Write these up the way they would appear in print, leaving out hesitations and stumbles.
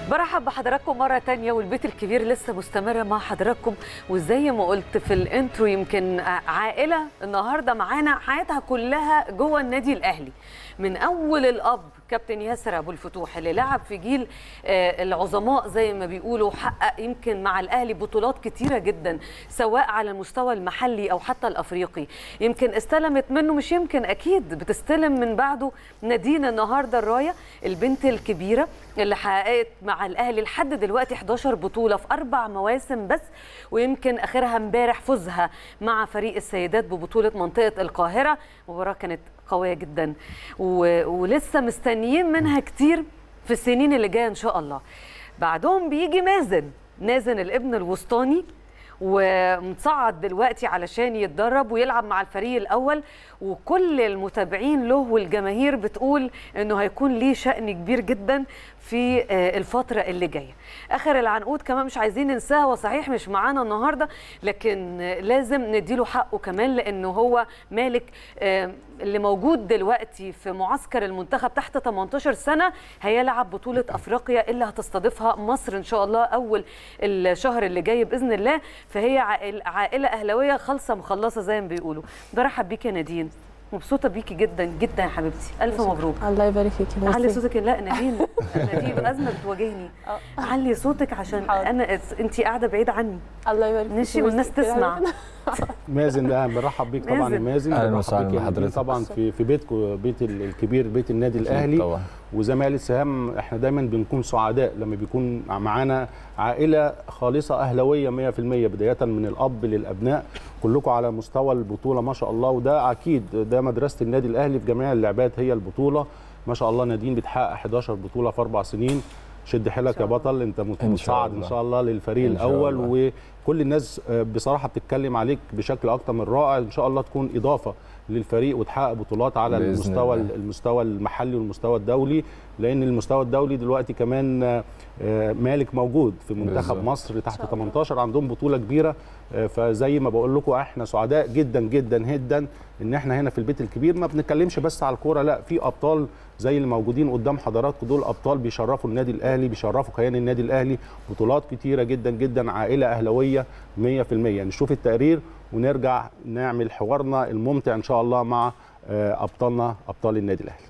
برحب بحضراتكم مرة تانية، والبيت الكبير لسه مستمرة مع حضراتكم. وزي ما قلت في الانترو، يمكن عائلة النهاردة معانا حياتها كلها جوه النادي الأهلي، من أول الأب كابتن ياسر أبو الفتوح اللي لعب في جيل العظماء زي ما بيقولوا، حقق يمكن مع الأهلي بطولات كتيرة جدا سواء على المستوى المحلي أو حتى الأفريقي. يمكن استلمت منه، مش يمكن أكيد بتستلم من بعده نادين النهاردة الراية، البنت الكبيرة اللي حققت مع الأهلي لحد دلوقتي 11 بطولة في 4 مواسم بس، ويمكن آخرها امبارح فوزها مع فريق السيدات ببطولة منطقة القاهرة. مباراة كانت قوية جدا ولسه مستنيين منها كتير في السنين اللي جاية إن شاء الله. بعدهم بيجي مازن الابن الوسطاني، ومتصعد دلوقتي علشان يتدرب ويلعب مع الفريق الأول، وكل المتابعين له والجماهير بتقول إنه هيكون ليه شأن كبير جدا في الفترة اللي جاية. آخر العنقود كمان مش عايزين ننساه، وصحيح مش معانا النهاردة لكن لازم نديله حقه كمان، لأنه هو مالك اللي موجود دلوقتي في معسكر المنتخب تحت 18 سنة، هيلعب بطولة أفريقيا اللي هتستضيفها مصر إن شاء الله أول الشهر اللي جاي بإذن الله. فهي عائلة أهلاوية خالصة مخلصة زي ما بيقولوا. برحب بيك يا نادين، مبسوطة بيكي جدا جدا يا حبيبتي، ألف مبروك. الله يبارك فيكي. علي صوتك. لا نادين أزمة بتواجهني. علي صوتك عشان أنت قاعدة بعيد عني. الله يبارك فيكي. ماشي والناس تسمع. مازن ده برحب بيك طبعا يا مازن. اهلا وسهلا بحضرتك. طبعا في بيتكم، بيت الكبير، بيت النادي الاهلي طبعا. وزي ما قال السهام، احنا دايما بنكون سعداء لما بيكون معانا عائله خالصه اهلاويه 100%، بدايه من الاب للابناء، كلكم على مستوى البطوله ما شاء الله. وده اكيد ده مدرسه النادي الاهلي في جميع اللعبات، هي البطوله ما شاء الله. نادين بتحقق 11 بطوله في 4 سنين. شد حيلك يا بطل، انت متصعد ان شاء الله للفريق الاول، وكل الناس بصراحه بتتكلم عليك بشكل اكتر من رائع. ان شاء الله تكون اضافه للفريق وتحقق بطولات على المستوى المحلي والمستوى الدولي، لان المستوى الدولي دلوقتي كمان مالك موجود في منتخب مصر تحت 18 عندهم بطوله كبيره. فزي ما بقول لكم احنا سعداء جدا جدا جدا ان احنا هنا في البيت الكبير. ما بنتكلمش بس على الكوره، لا، في ابطال زي اللي موجودين قدام حضراتكم دول، ابطال بيشرفوا النادي الاهلي، بيشرفوا كيان النادي الاهلي، بطولات كتيره جدا جدا، عائله اهلاويه 100%. نشوف التقرير ونرجع نعمل حوارنا الممتع ان شاء الله مع ابطالنا، ابطال النادي الاهلي.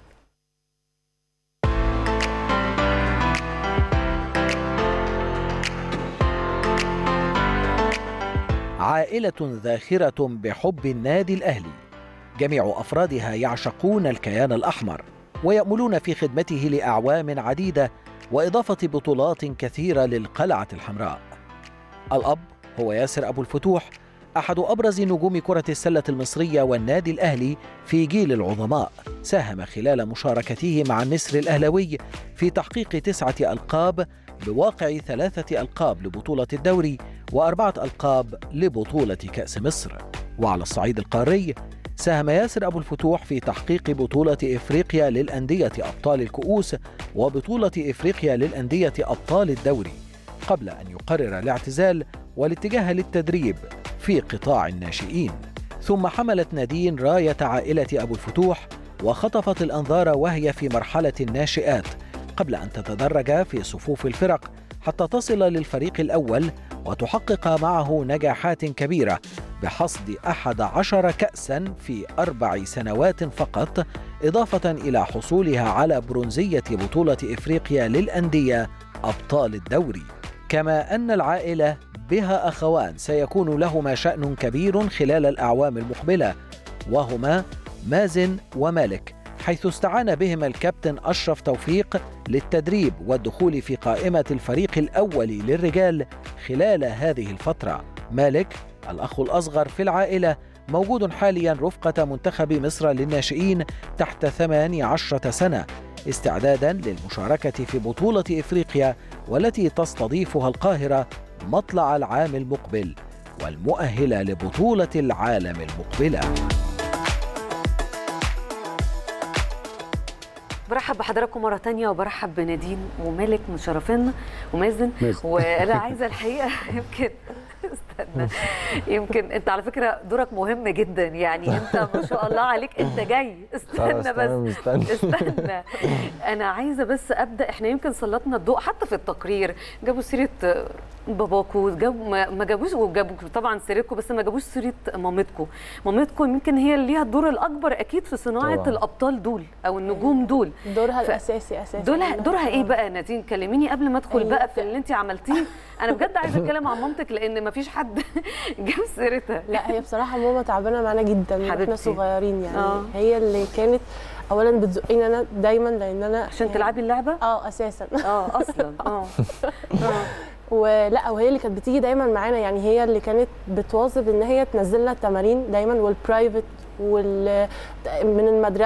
عائلة ذاخرة بحب النادي الأهلي، جميع أفرادها يعشقون الكيان الأحمر ويأملون في خدمته لأعوام عديدة وإضافة بطولات كثيرة للقلعة الحمراء. الأب هو ياسر أبو الفتوح، أحد أبرز نجوم كرة السلة المصرية والنادي الأهلي في جيل العظماء. ساهم خلال مشاركته مع النسر الأهلاوي في تحقيق 9 ألقاب، بواقع 3 ألقاب لبطولة الدوري و4 ألقاب لبطولة كأس مصر. وعلى الصعيد القاري، ساهم ياسر أبو الفتوح في تحقيق بطولة إفريقيا للأندية أبطال الكؤوس وبطولة إفريقيا للأندية أبطال الدوري، قبل أن يقرر الاعتزال والاتجاه للتدريب في قطاع الناشئين. ثم حملت نادين راية عائلة أبو الفتوح وخطفت الأنظار وهي في مرحلة الناشئات، قبل أن تتدرج في صفوف الفرق حتى تصل للفريق الأول وتحقق معه نجاحات كبيرة بحصد 11 كأساً في 4 سنوات فقط، إضافة إلى حصولها على برونزية بطولة إفريقيا للأندية أبطال الدوري. كما أن العائلة بها أخوان سيكون لهما شأن كبير خلال الأعوام المقبلة، وهما مازن ومالك، حيث استعان بهما الكابتن أشرف توفيق للتدريب والدخول في قائمة الفريق الأول للرجال خلال هذه الفترة. مالك الأخ الأصغر في العائلة موجود حاليا رفقة منتخب مصر للناشئين تحت 18 سنة، استعدادا للمشاركة في بطولة إفريقيا والتي تستضيفها القاهرة مطلع العام المقبل، والمؤهلة لبطولة العالم المقبلة. برحب بحضراتكم مرة تانية، وبرحب بنادين ومالك مشرفينا ومازن. وأنا عايزة الحقيقة يمكن استنى. يمكن انت على فكره دورك مهم جدا، يعني انت ما شاء الله عليك انت جاي. استنى بس استنى. انا عايزه بس ابدا. احنا يمكن سلطنا الضوء حتى في التقرير، جابوا سيره باباكو، ما جابوش، وجابوا طبعا سيرتكم بس ما جابوش سيره مامتكم. مامتكم يمكن هي اللي ليها الدور الاكبر اكيد في صناعه طبعا الابطال دول او النجوم دول. دورها الاساسي دورها ايه بقى نادين؟ كلميني قبل ما ادخل بقى في اللي انت عملتيه. انا بجد عايزه اتكلم عن مامتك لان ما فيش حد جاب سيرتها. لا هي بصراحه ماما تعبانه معانا جدا واحنا صغيرين يعني. هي اللي كانت اولا بتزقيني انا دايما لان انا عشان تلعبي اللعبه اساسا اصلا ولا وهي اللي كانت بتيجي دايما معانا، يعني هي اللي كانت بتواظب ان هي تنزلنا التمارين دايما والبرايفت من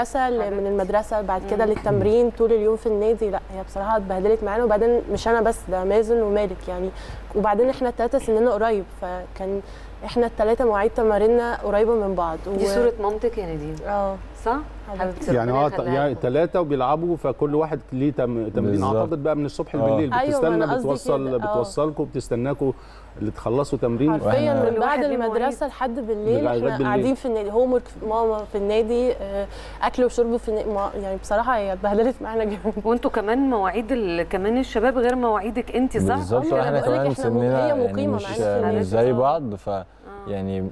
المدرسه بعد كده للتمرين طول اليوم في النادي. لا هي بصراحه اتبهدلت معانا، وبعدين مش انا بس، ده مازن ومالك يعني، وبعدين احنا الثلاثه سننا قريب، فكان احنا الثلاثه مواعيد تماريننا قريبه من بعض. دي صوره مامتك يا نادين؟ صح يعني ثلاثه وبيلعبوا، فكل واحد ليه تمرين اعتقد بقى من الصبح بالليل. بتستنى بتوصلكم بتستناكوا اللي تخلصوا تمرين حرفيا من بعد المدرسه لحد بالليل احنا قاعدين في النادي، هوم ورك ماما في النادي، اكل وشرب في النادي. يعني بصراحه هي اتبهدلت معانا جامد. وانتوا كمان مواعيد كمان الشباب غير مواعيدك انت، صح؟ بالظبط. احنا كمان سننا يعني مش زي بعض، ف يعني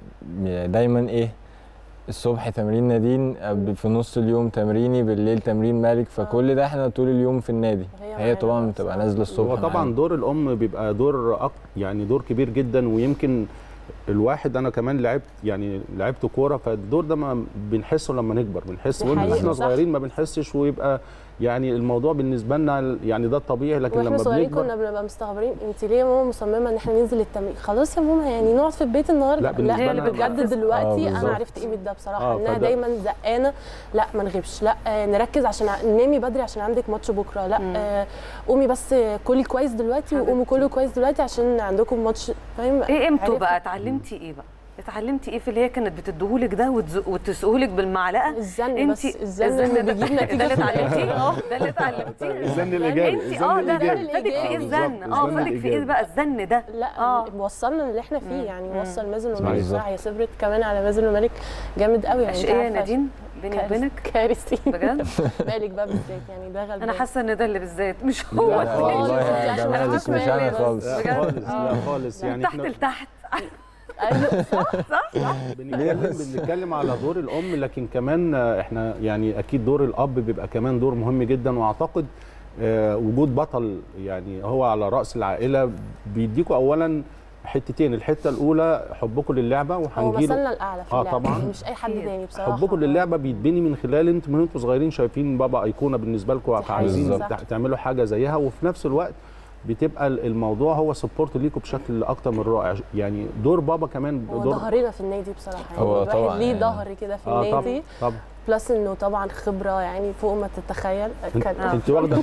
دايما الصبح تمرين نادين، في نص اليوم تمريني، بالليل تمرين مالك، فكل ده احنا طول اليوم في النادي. هي طبعا بتبقى نازله الصبح. وطبعا دور الام بيبقى دور يعني دور كبير جدا، ويمكن الواحد انا كمان لعبت كوره، فالدور ده ما بنحسه لما نكبر، بنحس واحنا صغيرين ما بنحسش، ويبقى يعني الموضوع بالنسبه لنا يعني ده الطبيعي، لكن لما بنكبر كنا بنبقى مستغربين انت ليه يا ماما مصممه ان احنا ننزل التمرين؟ خلاص يا ماما يعني نقعد في البيت النهارده. لا هي اللي بتجدد دلوقتي. انا عرفت قيمه ده بصراحه، انها دايما زقانه، لا ما نغيبش، لا نركز عشان ننامي بدري عشان عندك ماتش بكره، لا قومي بس كلي كويس دلوقتي وقومي كله كويس دلوقتي عشان عندكم ماتش. فاهم ايه قيمته بقى؟ اتعلمتي ايه بقى؟ اتعلمتي ايه في اللي هي كانت بتديهولك ده وتسقهولك بالمعلقه؟ الزن. بس الزن اللي بيجيب نتيجه. ده اللي اتعلمتيه؟ ده اللي اتعلمتيه الزن الايجابي. انت ده فادك في ايه الزن؟ فادك في ايه بقى الزن ده؟ لا وصلنا اللي احنا فيه يعني، وصل مازن ومالك بصراحه. هي صبرت كمان على مازن ومالك جامد قوي يعني. ايه يا نادين بيني وبينك؟ كارثي بجد. مالك بقى بالذات يعني ده غلبان. انا حاسه ان ده اللي بالذات مش هو. والله ده مالك مش انا خالص. لا خالص يعني تحت لتحت. ايوه صح. بنتكلم على دور الام، لكن كمان احنا يعني اكيد دور الاب بيبقى كمان دور مهم جدا، واعتقد وجود بطل يعني هو على راس العائله بيديكوا اولا حتتين. الحته الاولى حبكم للعبه، وهنجيله مثلنا الاعلى في اللعبه طبعا مش اي حد تاني بصراحه. حبكم للعبه بيتبني من خلال انتوا صغيرين شايفين بابا ايقونه بالنسبه لكم، عايزين تعملوا حاجه زيها، وفي نفس الوقت بتبقى الموضوع هو سبورت ليكم بشكل اكتر من رائع. يعني دور بابا كمان دور ظهرنا في النادي بصراحه، يعني هو الواحد ليه ظهر كده في النادي. طبعا بلس انه طبعا خبره يعني فوق ما تتخيل. انت واخده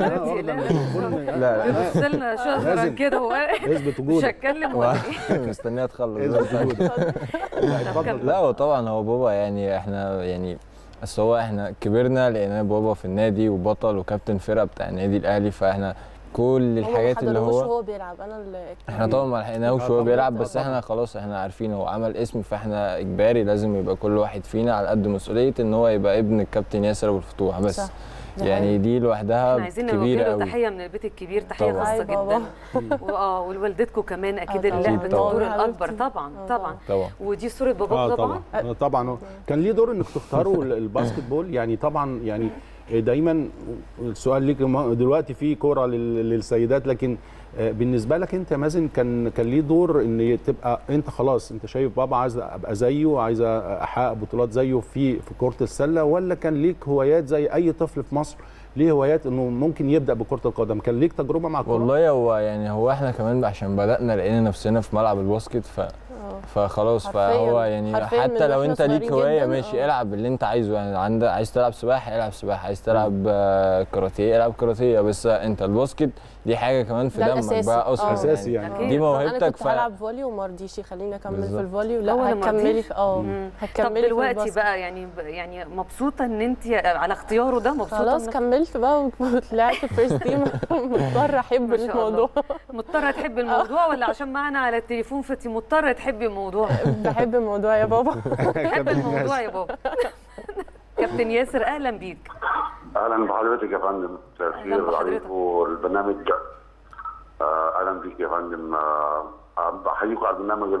لا بتوصلنا شهرا كده هو اثبت وجودك. مش هتكلم مستنيه تخلص. لا هو طبعا هو بابا يعني احنا يعني بس هو احنا كبرنا لقينا بابا في النادي وبطل وكابتن فرقه بتاع النادي الاهلي، فاحنا كل الحاجات اللي هو بيلعب انا احنا طبعا ما لحقناهوش وهو بيلعب، بس احنا خلاص احنا عارفين هو عمل اسم، فاحنا اجباري لازم يبقى كل واحد فينا على قد مسؤوليه ان هو يبقى ابن الكابتن ياسر ابو الفتوح بس. صح. يعني دي لوحدها كبيره قوي. عايزين نوجه له تحيه من البيت الكبير، تحيه خاصه جدا. ولوالدتكم كمان اكيد اللي لعبت الدور الاكبر. طبعا ودي صوره باباك طبعا كان ليه دور انك تختاروا الباسكت بول. يعني طبعا يعني دايما السؤال ليك دلوقتي في كوره للسيدات، لكن بالنسبه لك انت يا مازن كان ليه دور ان تبقى انت خلاص انت شايف بابا عايز ابقى زيه، عايز احقق بطولات زيه في كره السله، ولا كان ليك هوايات زي اي طفل في مصر ليه هوايات انه ممكن يبدا بكره القدم؟ كان ليك تجربه مع الكوره؟ والله هو احنا كمان عشان بدانا لقينا نفسنا في ملعب الباسكت، فخلاص فهو يعني حتى لو انت ليك هوايه ماشي العب اللي انت عايزه، يعني عايز تلعب سباحه العب سباحه، عايز تلعب كاراتيه العب كاراتيه، بس انت الباسكت دي حاجه كمان في دمك بقى اصلا اساسي يعني دي موهبتك. انا كنت هلعب فولي وما رضيش يخليني اكمل في الفولي، لا هتكملي في هتكملي. طب دلوقتي بقى يعني مبسوطه ان انت على اختياره ده؟ مبسوطه خلاص كملت بقى وطلعت فيرست تيم. مضطره احب الموضوع. مضطره تحب الموضوع ولا عشان معنا على التليفون فانت مضطره تحبي الموضوع؟ بحب الموضوع يا بابا. بحب الموضوع يا بابا. كابتن ياسر اهلا بيك. اهلا بحضرتك يا فندم. تأثير عليكم والبرنامج. اهلا بيك يا فندم. بحييكم على البرنامج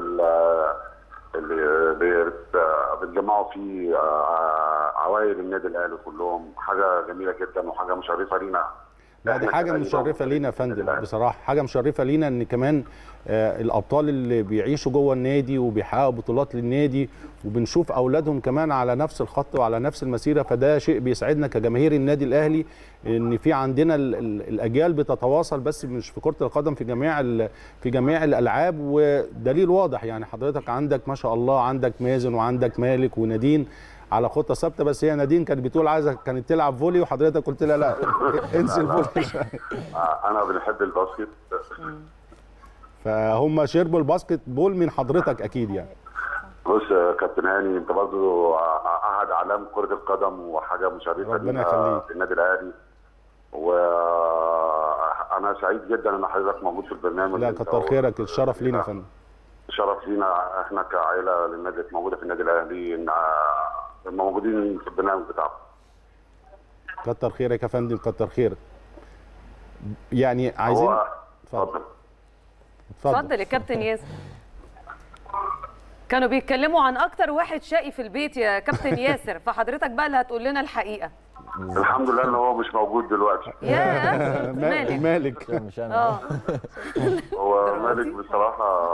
اللي بتجمعوا فيه عوائل النادي الاهلي كلهم، حاجه جميله جدا وحاجه مشرفه لينا. لا دي حاجه مشرفه لينا يا فندم بصراحه، حاجه مشرفه لينا ان كمان الابطال اللي بيعيشوا جوه النادي وبيحققوا بطولات للنادي وبنشوف اولادهم كمان على نفس الخط وعلى نفس المسيره، فده شيء بيسعدنا كجماهير النادي الاهلي ان في عندنا الاجيال بتتواصل، بس مش في كره القدم، في جميع الالعاب. ودليل واضح يعني حضرتك عندك ما شاء الله، عندك مازن وعندك مالك ونادين على خطه ثابته، بس هي نادين كانت بتقول عايزه كانت تلعب فولي وحضرتك قلت لها لا انسي الفولي. انا بنحب الباسكت. فهم شربوا الباسكت بول من حضرتك اكيد يعني. بص يا كابتن هاني، انت برضه احد اعلام كره القدم وحاجه مشرفه ربنا يخليك في النادي الاهلي، وانا سعيد جدا ان حضرتك موجود في البرنامج. لا كتر خيرك، الشرف لينا يا فندم. شرف لينا احنا كعائله للنادي موجوده في النادي الاهلي ان موجودين في البرنامج بتاعكم. كتر خيرك يا فندم، كتر خيرك. يعني عايزين اتفضل يا كابتن ياسر. كانوا بيتكلموا عن اكتر واحد شقي في البيت يا كابتن ياسر، فحضرتك بقى اللي هتقول لنا الحقيقه. الحمد لله ان هو مش موجود دلوقتي. يا مالك مش انا. هو مالك بصراحه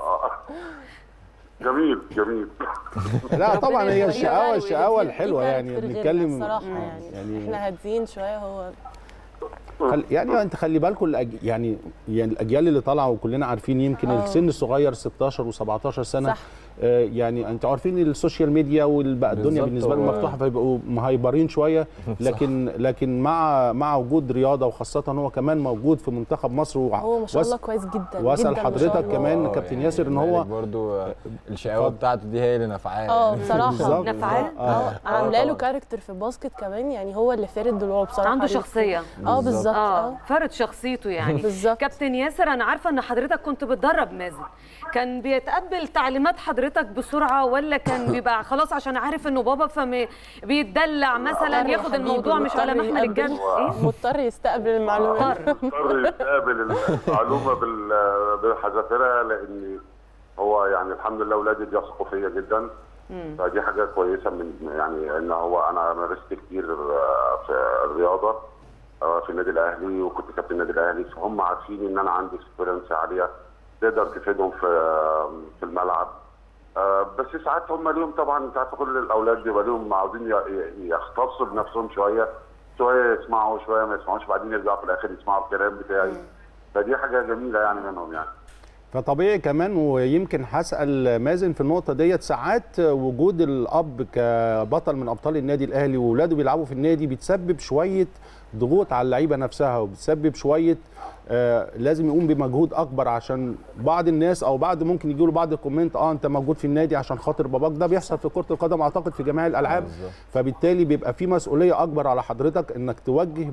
جميل. لا طبعا هي الشقاوه الحلوه يعني بنتكلم بصراحه يعني احنا هادين شويه. هو يعني انت خلي بالكم يعني الاجيال اللي طالعه وكلنا عارفين يمكن السن الصغير 16 و17 سنه صح. يعني انتوا عارفين السوشيال ميديا وبقى الدنيا بالنسبه لهم مفتوحه فيبقوا مهايبرين شويه، لكن مع وجود رياضه وخاصه هو كمان موجود في منتخب مصر هو ما شاء الله كويس جدا. واسال حضرتك كمان كابتن ياسر ان هو برضو الشقاوه بتاعته دي هي اللي نافعاه. بصراحه نافعاه. عامله له كاركتر في الباسكت كمان، يعني هو اللي فارد ضلوعه بصراحه، عنده شخصيه. بالظبط. فرد شخصيته يعني. بالظبط. كابتن ياسر انا عارفه ان حضرتك كنت بتدرب مازن، كان بيتقبل تعليمات حضرتك بسرعه ولا كان بيبقى خلاص عشان عارف انه بابا فبيدلع مثلا ياخد الموضوع مش على محمل الجد؟ مضطر يستقبل المعلومات. مضطر يستقبل المعلومه بحذافيرها، لان هو يعني الحمد لله اولادي بيثقوا فيا جدا. فدي حاجه كويسه من يعني ان هو انا مارست كتير في الرياضه في النادي الاهلي وكنت كابتن النادي الاهلي، فهم عارفين ان انا عندي اكسبيرينس عاليه تقدر تفيدهم في الملعب. بس ساعات هم ليهم طبعا، انت عارف كل الاولاد بيبقى ليهم عاوزين يختصوا بنفسهم شويه يسمعوا شويه ما يسمعوش، بعدين يرجعوا في الاخر يسمعوا الكلام بتاعي. فدي حاجه جميله يعني منهم يعني. فطبيعي كمان، ويمكن هسأل مازن في النقطة ديت، ساعات وجود الأب كبطل من أبطال النادي الأهلي وولاده بيلعبوا في النادي بتسبب شوية ضغوط على اللعيبة نفسها، وبتسبب شوية لازم يقوم بمجهود أكبر عشان بعض الناس أو بعض ممكن يجي له بعض الكومنت أنت موجود في النادي عشان خاطر باباك. ده بيحصل في كرة القدم أعتقد في جميع الألعاب. فبالتالي بيبقى في مسؤولية أكبر على حضرتك إنك توجه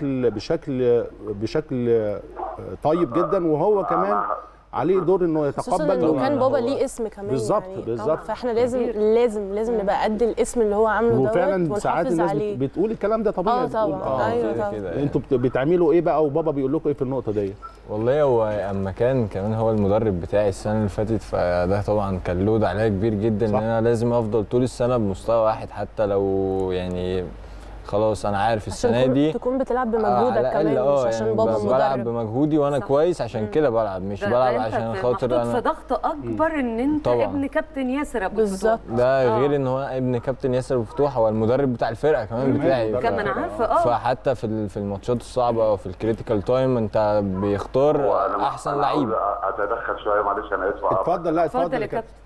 بشكل طيب جدا، وهو كمان عليه دور انه يتقبل انه كان بابا ليه اسم كمان. بالظبط. فاحنا لازم نبقى قد الاسم اللي هو عامله دوت وفعلا ساعات الناس بتقول الكلام ده طبيعي. طبعا. ايوه طبعا. انتوا بتعملوا ايه بقى وبابا بيقول لكم ايه في النقطه دي؟ والله هو اما كان كمان هو المدرب بتاعي السنه اللي فاتت، فده طبعا كان لود عليا كبير جدا ان انا لازم افضل طول السنه بمستوى واحد، حتى لو يعني خلاص انا عارف السنه دي تكون بتلعب بمجهودك كمان، مش عشان بابا مدرب. بلعب بمجهودي وانا كويس، عشان كده بلعب، مش بلعب عشان خاطر انا في ضغط اكبر ان انت طبعا. ابن كابتن ياسر ابو بالظبط. ده غير ان هو ابن كابتن ياسر ابو فتوح، هو المدرب بتاع الفرقه كمان بتاعي، كمان عارفه. فحتى في الماتشات الصعبه او في الكريتيكال تايم انت بيختار احسن لعيب. اتدخل شويه معلش انا اسف. اتفضل. لا اتفضل يا كابتن.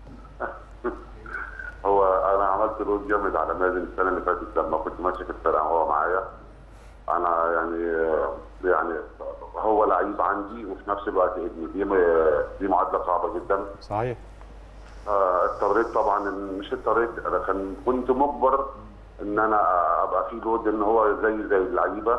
هو انا عملت لود جامد على مازن السنه اللي فاتت لما كنت ماسك الفرقه وهو معايا. انا يعني هو لعيب عندي وفي نفس الوقت ابني، دي معادله صعبه جدا. صحيح. اضطريت طبعا، مش اضطريت، انا كنت مجبر ان انا ابقى في لود، ان هو زي اللعيبه.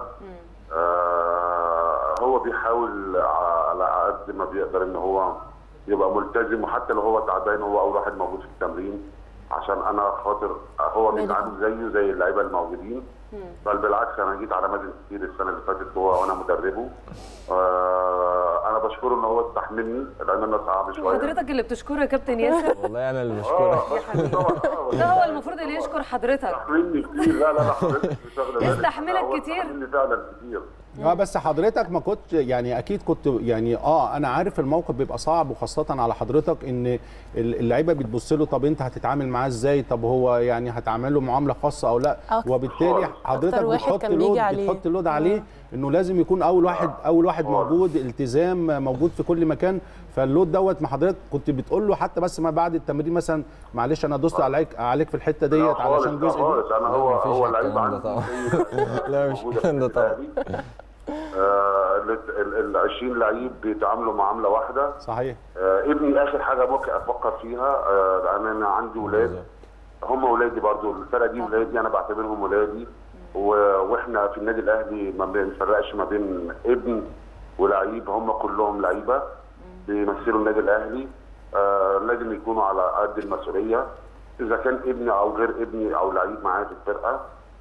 هو بيحاول على قد ما بيقدر ان هو يبقى ملتزم، وحتى لو هو تعبان هو اول واحد موجود في التمرين، عشان انا خاطر هو مش عامل زي اللعيبه الموجودين. بل بالعكس انا جيت على مازن كتير السنه اللي فاتت وانا مدربه. انا بشكره ان هو استحملني لان انا صعب شويه. حضرتك اللي بتشكره يا كابتن ياسر. والله انا اللي بشكرك. ده هو المفروض اللي يشكر حضرتك. استحملني كتير. لا حضرتك استحملك كتير. استحملني فعلا كتير. بس حضرتك ما كنت يعني اكيد كنت يعني انا عارف الموقف بيبقى صعب، وخاصه على حضرتك ان اللعيبه بتبص له، طب انت هتتعامل معاه ازاي؟ طب هو يعني هتعمل له معامله خاصه او لا؟ وبالتالي حضرتك بتحط لود عليه انه لازم يكون اول واحد موجود، التزام موجود في كل مكان. فاللود دوت ما حضرتك كنت بتقول له حتى بس ما بعد التمرين مثلا معلش انا دوست عليك في الحته ديت علشان جزء دي. انا هو لعيب عندي. لا مش الكلام ده طبعا. ال 20 لعيب بيتعاملوا معامله واحده. صحيح. ابني اخر حاجه ممكن افكر فيها، انا عندي ولاد، هم ولادي برضو، الفرقه دي ولادي، انا بعتبرهم ولادي. واحنا في النادي الاهلي ما بنفرقش ما بين ابن ولعيب، هم كلهم لعيبه بيمثلوا النادي الاهلي. لازم يكونوا على قد المسؤوليه، اذا كان ابني او غير ابني او لعيب معايا في الفرقه.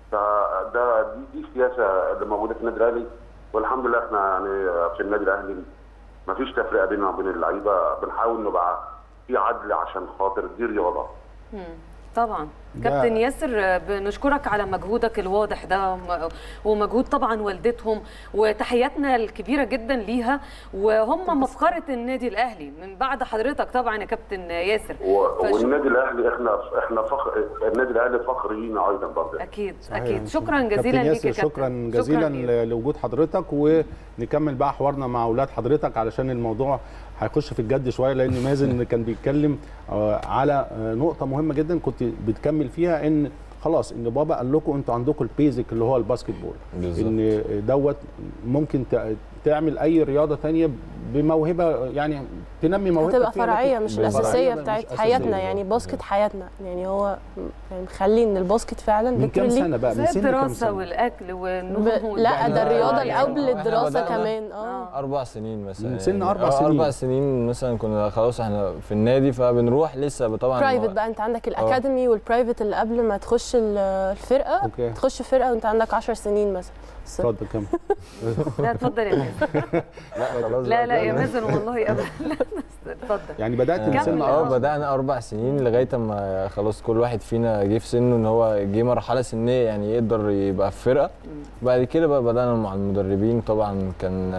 دي السياسه اللي موجوده في النادي الاهلي، والحمد لله احنا يعني في النادي الاهلي ما فيش تفرقه بيننا وبين اللعيبه، بنحاول نبقى في عدل عشان خاطر دي رياضه. طبعا. كابتن ياسر بنشكرك على مجهودك الواضح ده، ومجهود طبعا والدتهم، وتحياتنا الكبيره جدا ليها، وهم مفخره النادي الاهلي من بعد حضرتك طبعا يا كابتن ياسر. والنادي الاهلي احنا فخر، النادي الاهلي فخر لينا ايضا برضه. اكيد اكيد. شكرا جزيلا ليك يا كابتن. شكرا جزيلا لوجود حضرتك، ونكمل بقى حوارنا مع اولاد حضرتك علشان الموضوع هيخش في الجد شويه، لان مازن كان بيتكلم على نقطه مهمه جدا كنت بتكمل فيها، ان خلاص ان بابا قال لكم انتوا عندكم البيزك اللي هو الباسكت بول، ان دوت ممكن تعمل اي رياضه ثانيه بموهبه، يعني تنمي موهبتك تبقى فرعيه مش الاساسيه بتاعت حياتنا. يعني باسكت حياتنا، يعني هو يعني مخلي ان الباسكت فعلا من كام سنه بقى؟ من سن الدراسه والاكل والنوم. لا ده الرياضه اللي قبل الدراسه كمان. 4 سنين مثلا، من سن 4 سنين مثلا كنا خلاص احنا في النادي، فبنروح لسه طبعا برايفت بقى. انت عندك الاكاديمي والبرايفت اللي قبل ما تخش الفرقه. تخش فرقه وانت عندك 10 سنين مثلا. اتفضل كمل. لا اتفضل يا مازن. لا يا مازن والله ابدا. اتفضل. يعني بدات من سن بدانا 4 سنين لغايه ما خلاص كل واحد فينا جه في سنه ان هو جه مرحله سنيه يعني يقدر يبقى في فرقه. بعد كده بقى بدانا مع المدربين. طبعا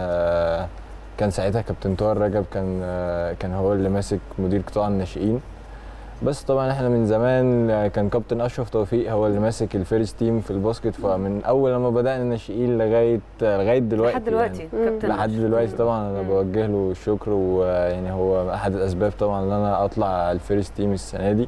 كان ساعتها كابتن طاهر رجب كان هو اللي ماسك مدير قطاع الناشئين. بس طبعا احنا من زمان كان كابتن اشرف توفيق هو اللي ماسك الفيرست تيم في الباسكت، فمن اول لما بدانا الناشئين لغايه دلوقتي لحد دلوقتي يعني كابتن لحد دلوقتي طبعا انا بوجه له الشكر، ويعني هو احد الاسباب طبعا ان انا اطلع الفيرست تيم السنه دي.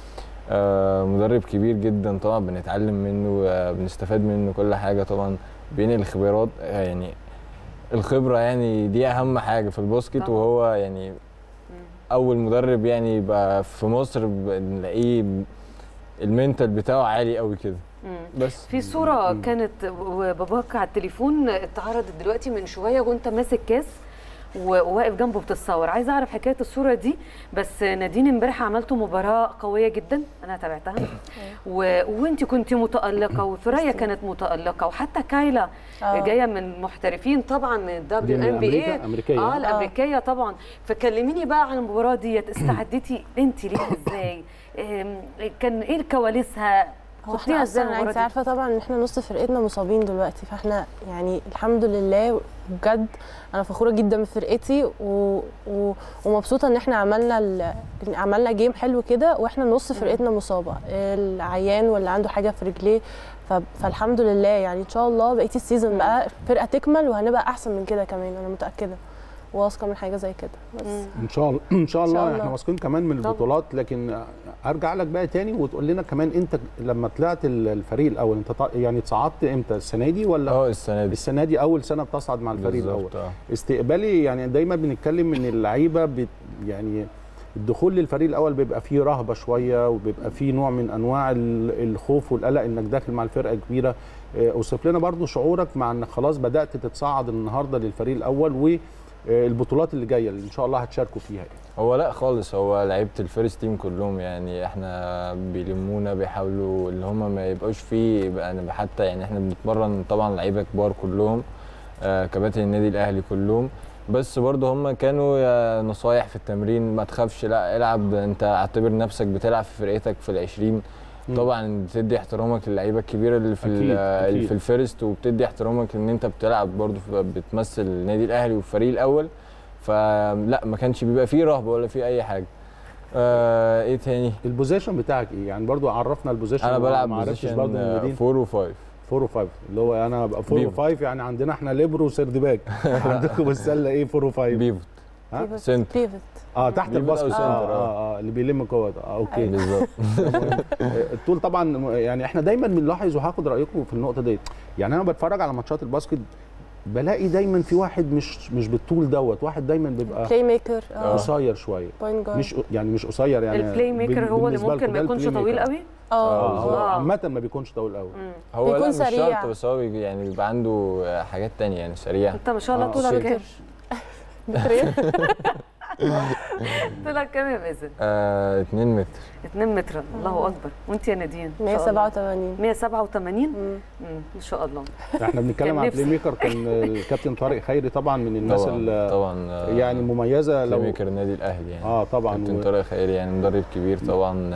مدرب كبير جدا طبعا، بنتعلم منه بنستفاد منه كل حاجه طبعا، بينقل الخبرات، يعني الخبره يعني دي اهم حاجه في الباسكت. وهو يعني اول مدرب يعني يبقى في مصر نلاقيه المنتال بتاعه عالي قوي كده. بس في صوره كانت باباك على التليفون اتعرضت دلوقتي من شويه وانت ماسك كاس وواقف جنبه بتتصور. عايزه اعرف حكايه الصوره دي. بس نادين امبارح عملتوا مباراه قويه جدا انا تابعتها، وانت كنت متالقه، وثريا كانت متالقه، وحتى كايلا جايه من محترفين طبعا من WNBA الامريكيه طبعا. فكلميني بقى عن المباراه دي، استعدتي انت ليها ازاي؟ كان ايه كواليسها؟ هو احنا اصلا انت عارفه طبعا ان احنا نص فرقتنا مصابين دلوقتي، فاحنا يعني الحمد لله بجد انا فخوره جدا بفرقتي ومبسوطه ان احنا عملنا جيم حلو كده واحنا نص فرقتنا مصابه، العيان واللي عنده حاجه في رجليه، فالحمد لله يعني ان شاء الله بقيه السيزون بقى الفرقه تكمل وهنبقى احسن من كده كمان، انا متاكده واثقه من حاجه زي كده. بس ان شاء الله احنا واثقين كمان من البطولات. لكن ارجع لك بقى تاني وتقول لنا كمان انت لما طلعت الفريق الاول انت يعني اتصعدت امتى؟ السنه دي ولا السنه دي اول سنه بتصعد مع الفريق الاول؟ استقبالي يعني دايما بنتكلم ان اللعيبه يعني الدخول للفريق الاول بيبقى فيه رهبه شويه وبيبقى فيه نوع من انواع الخوف والقلق انك داخل مع الفرقه كبيره. اوصف لنا برضو شعورك مع انك خلاص بدات تتصعد النهارده للفريق الاول والبطولات اللي جايه اللي ان شاء الله هتشاركوا فيها. هو لا خالص، هو لعيبه الفيرست تيم كلهم يعني احنا بيلمونا بيحاولوا اللي هم ما يبقوش فيه يبقى انا حتى يعني احنا بنتمرن طبعا لعيبه كبار كلهم كباتن النادي الاهلي كلهم، بس برضه هم كانوا نصايح في التمرين ما تخافش، لا العب، انت اعتبر نفسك بتلعب في فرقتك في ال20. طبعا بتدي احترامك للعيبه الكبيره اللي في اللي في الفيرست، وبتدي احترامك ان انت بتلعب برضه بتمثل النادي الاهلي والفريق الاول، فلا ما كانش بيبقى فيه رهبه ولا فيه اي حاجه. ايه تاني؟ البوزيشن بتاعك ايه؟ يعني برضه عرفنا البوزيشن. انا بلعب بوزيشن 4 و5. 4 و5 اللي هو انا ببقى 4 و5 يعني عندنا احنا ليبرو وسيرد باك. عندكم السله ايه 4 و5؟ بيفوت. سنتر. تحت الباسكت. اللي بيلم القوه ده. اوكي بالظبط. الطول طبعا يعني احنا دايما بنلاحظ وهاخد رايكم في النقطه ديت. يعني انا بتفرج على ماتشات الباسكت بلاقي دايما في واحد مش بالطول دوت، واحد دايما بيبقى بلاي ميكر قصير شويه، مش قصير يعني البلاي ميكر هو اللي ممكن ما يكونش طويل قوي. عامه ما بيكونش طويل قوي. هو لا مش شرط، بس هو يعني بيبقى عنده حاجات تانية يعني سريع. انت ما شاء الله طولك كام؟ طولك كام يا مازن؟ 2 متر. 2 متر، الله اكبر. وانت يا نادين؟ 187. 187 ما شاء الله. احنا بنتكلم عن بلاي ميكر، كان الكابتن طارق خيري طبعا من الناس طبعا يعني مميزه. بلاي ميكر النادي الاهلي يعني طبعا كابتن طارق خيري يعني مدرب كبير طبعا.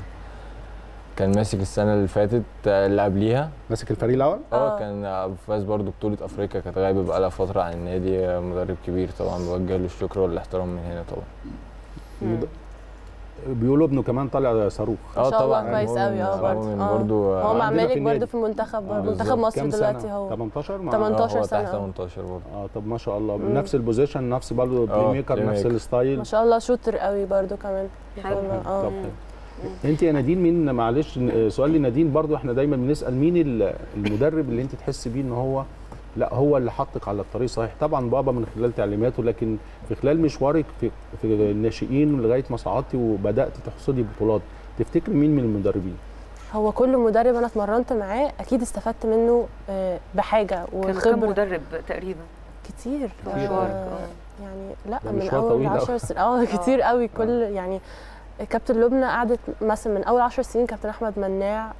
كان ماسك السنه اللي فاتت اللي قبليها، ماسك الفريق الاول. كان فاز برضو بطوله افريقيا، كانت غايبه بقى لها فتره عن النادي. مدرب كبير طبعا، بوجه له الشكر والاحترام من هنا طبعا. بيقولوا ابنه كمان طالع صاروخ. طبعا كويس قوي. برضه هو مع مالك برضه في المنتخب، منتخب مصر دلوقتي. هو 18 سنه. 18 برضه. طب ما شاء الله. نفس البوزيشن، نفس برضه بلاي ميكر، نفس الستايل ما شاء الله. شوتر قوي برضه كمان. طب انت يا نادين مين؟ معلش سؤال لنادين برضو، احنا دايما بنسال مين المدرب اللي انت تحس بيه ان هو لا هو اللي حطك على الطريق صحيح؟ طبعا بابا من خلال تعليماته، لكن في خلال مشوارك في الناشئين لغايه ما صعدتي وبدات تحصدي بطولات، تفتكر مين من المدربين؟ هو كل مدرب انا اتمرنت معاه اكيد استفدت منه بحاجه وخبره. كم مدرب تقريبا؟ كتير. يعني لا من اول 10 سنين كتير قوي. كل يعني كابتن لبنى قعدت مثلا من اول 10 سنين، كابتن احمد مناع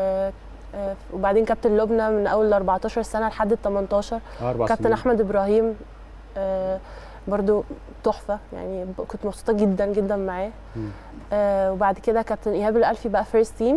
وبعدين كابتن لبنى من اول 14 سنه لحد ال 18. كابتن احمد ابراهيم برضو تحفه يعني، كنت مبسوطه جدا جدا معاه. وبعد كده كابتن ايهاب الالفي بقى فيرست تيم،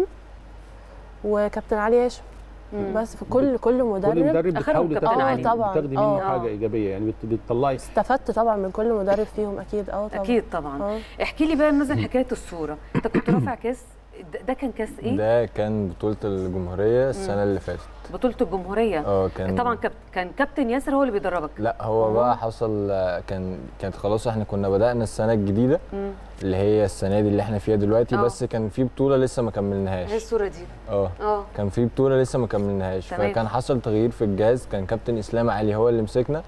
وكابتن علي هاشم. بس في كل مدرب بتحاولي تاخدي منه حاجه ايجابيه يعني، بتطلعي. استفدت طبعا من كل مدرب فيهم اكيد. طبعا اكيد طبعا. احكي لي بقى مثلا حكايه الصوره، انت كنت رافع كاس، ده كان كاس ايه؟ ده كان بطوله الجمهوريه السنه اللي فاتت. بطوله الجمهوريه. كان طبعا كان كابتن ياسر هو اللي بيدربك. لا هو بقى حصل كانت خلاص احنا كنا بدانا السنه الجديده اللي هي السنه دي اللي احنا فيها دلوقتي. بس كان في بطوله لسه ما كملناهاش. هي الصوره دي. كان في بطوله لسه ما كملناهاش، فكان حصل تغيير في الجهاز. كان كابتن اسلام علي هو اللي مسكنا،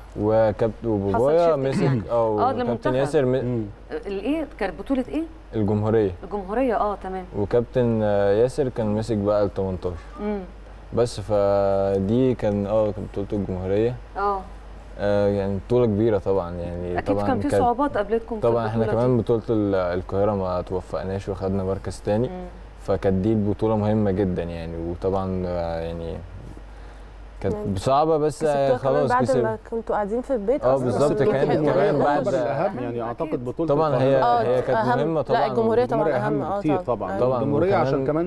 وبابايا مسك كابتن ياسر الايه كانت بطوله ايه؟ الجمهوريه. تمام. وكابتن ياسر كان مسك بقى ال 18. بس فدي كان بطوله الجمهوريه. يعني بطوله كبيره طبعا يعني. اكيد طبعا كان في صعوبات قابلتكم طبعا. احنا كمان بطوله القاهره ما توفقناش واخدنا مركز تاني. فكانت دي البطوله مهمه جدا يعني. وطبعا يعني كانت صعبه بس خلاص بعد ما كنتوا قاعدين في البيت. بالظبط. كانت كمان بعد الاهم يعني اعتقد بطوله طبعا هي كانت مهمه طبعا. لا الجمهوريه طبعا اهم كتير طبعا. الجمهوريه عشان كمان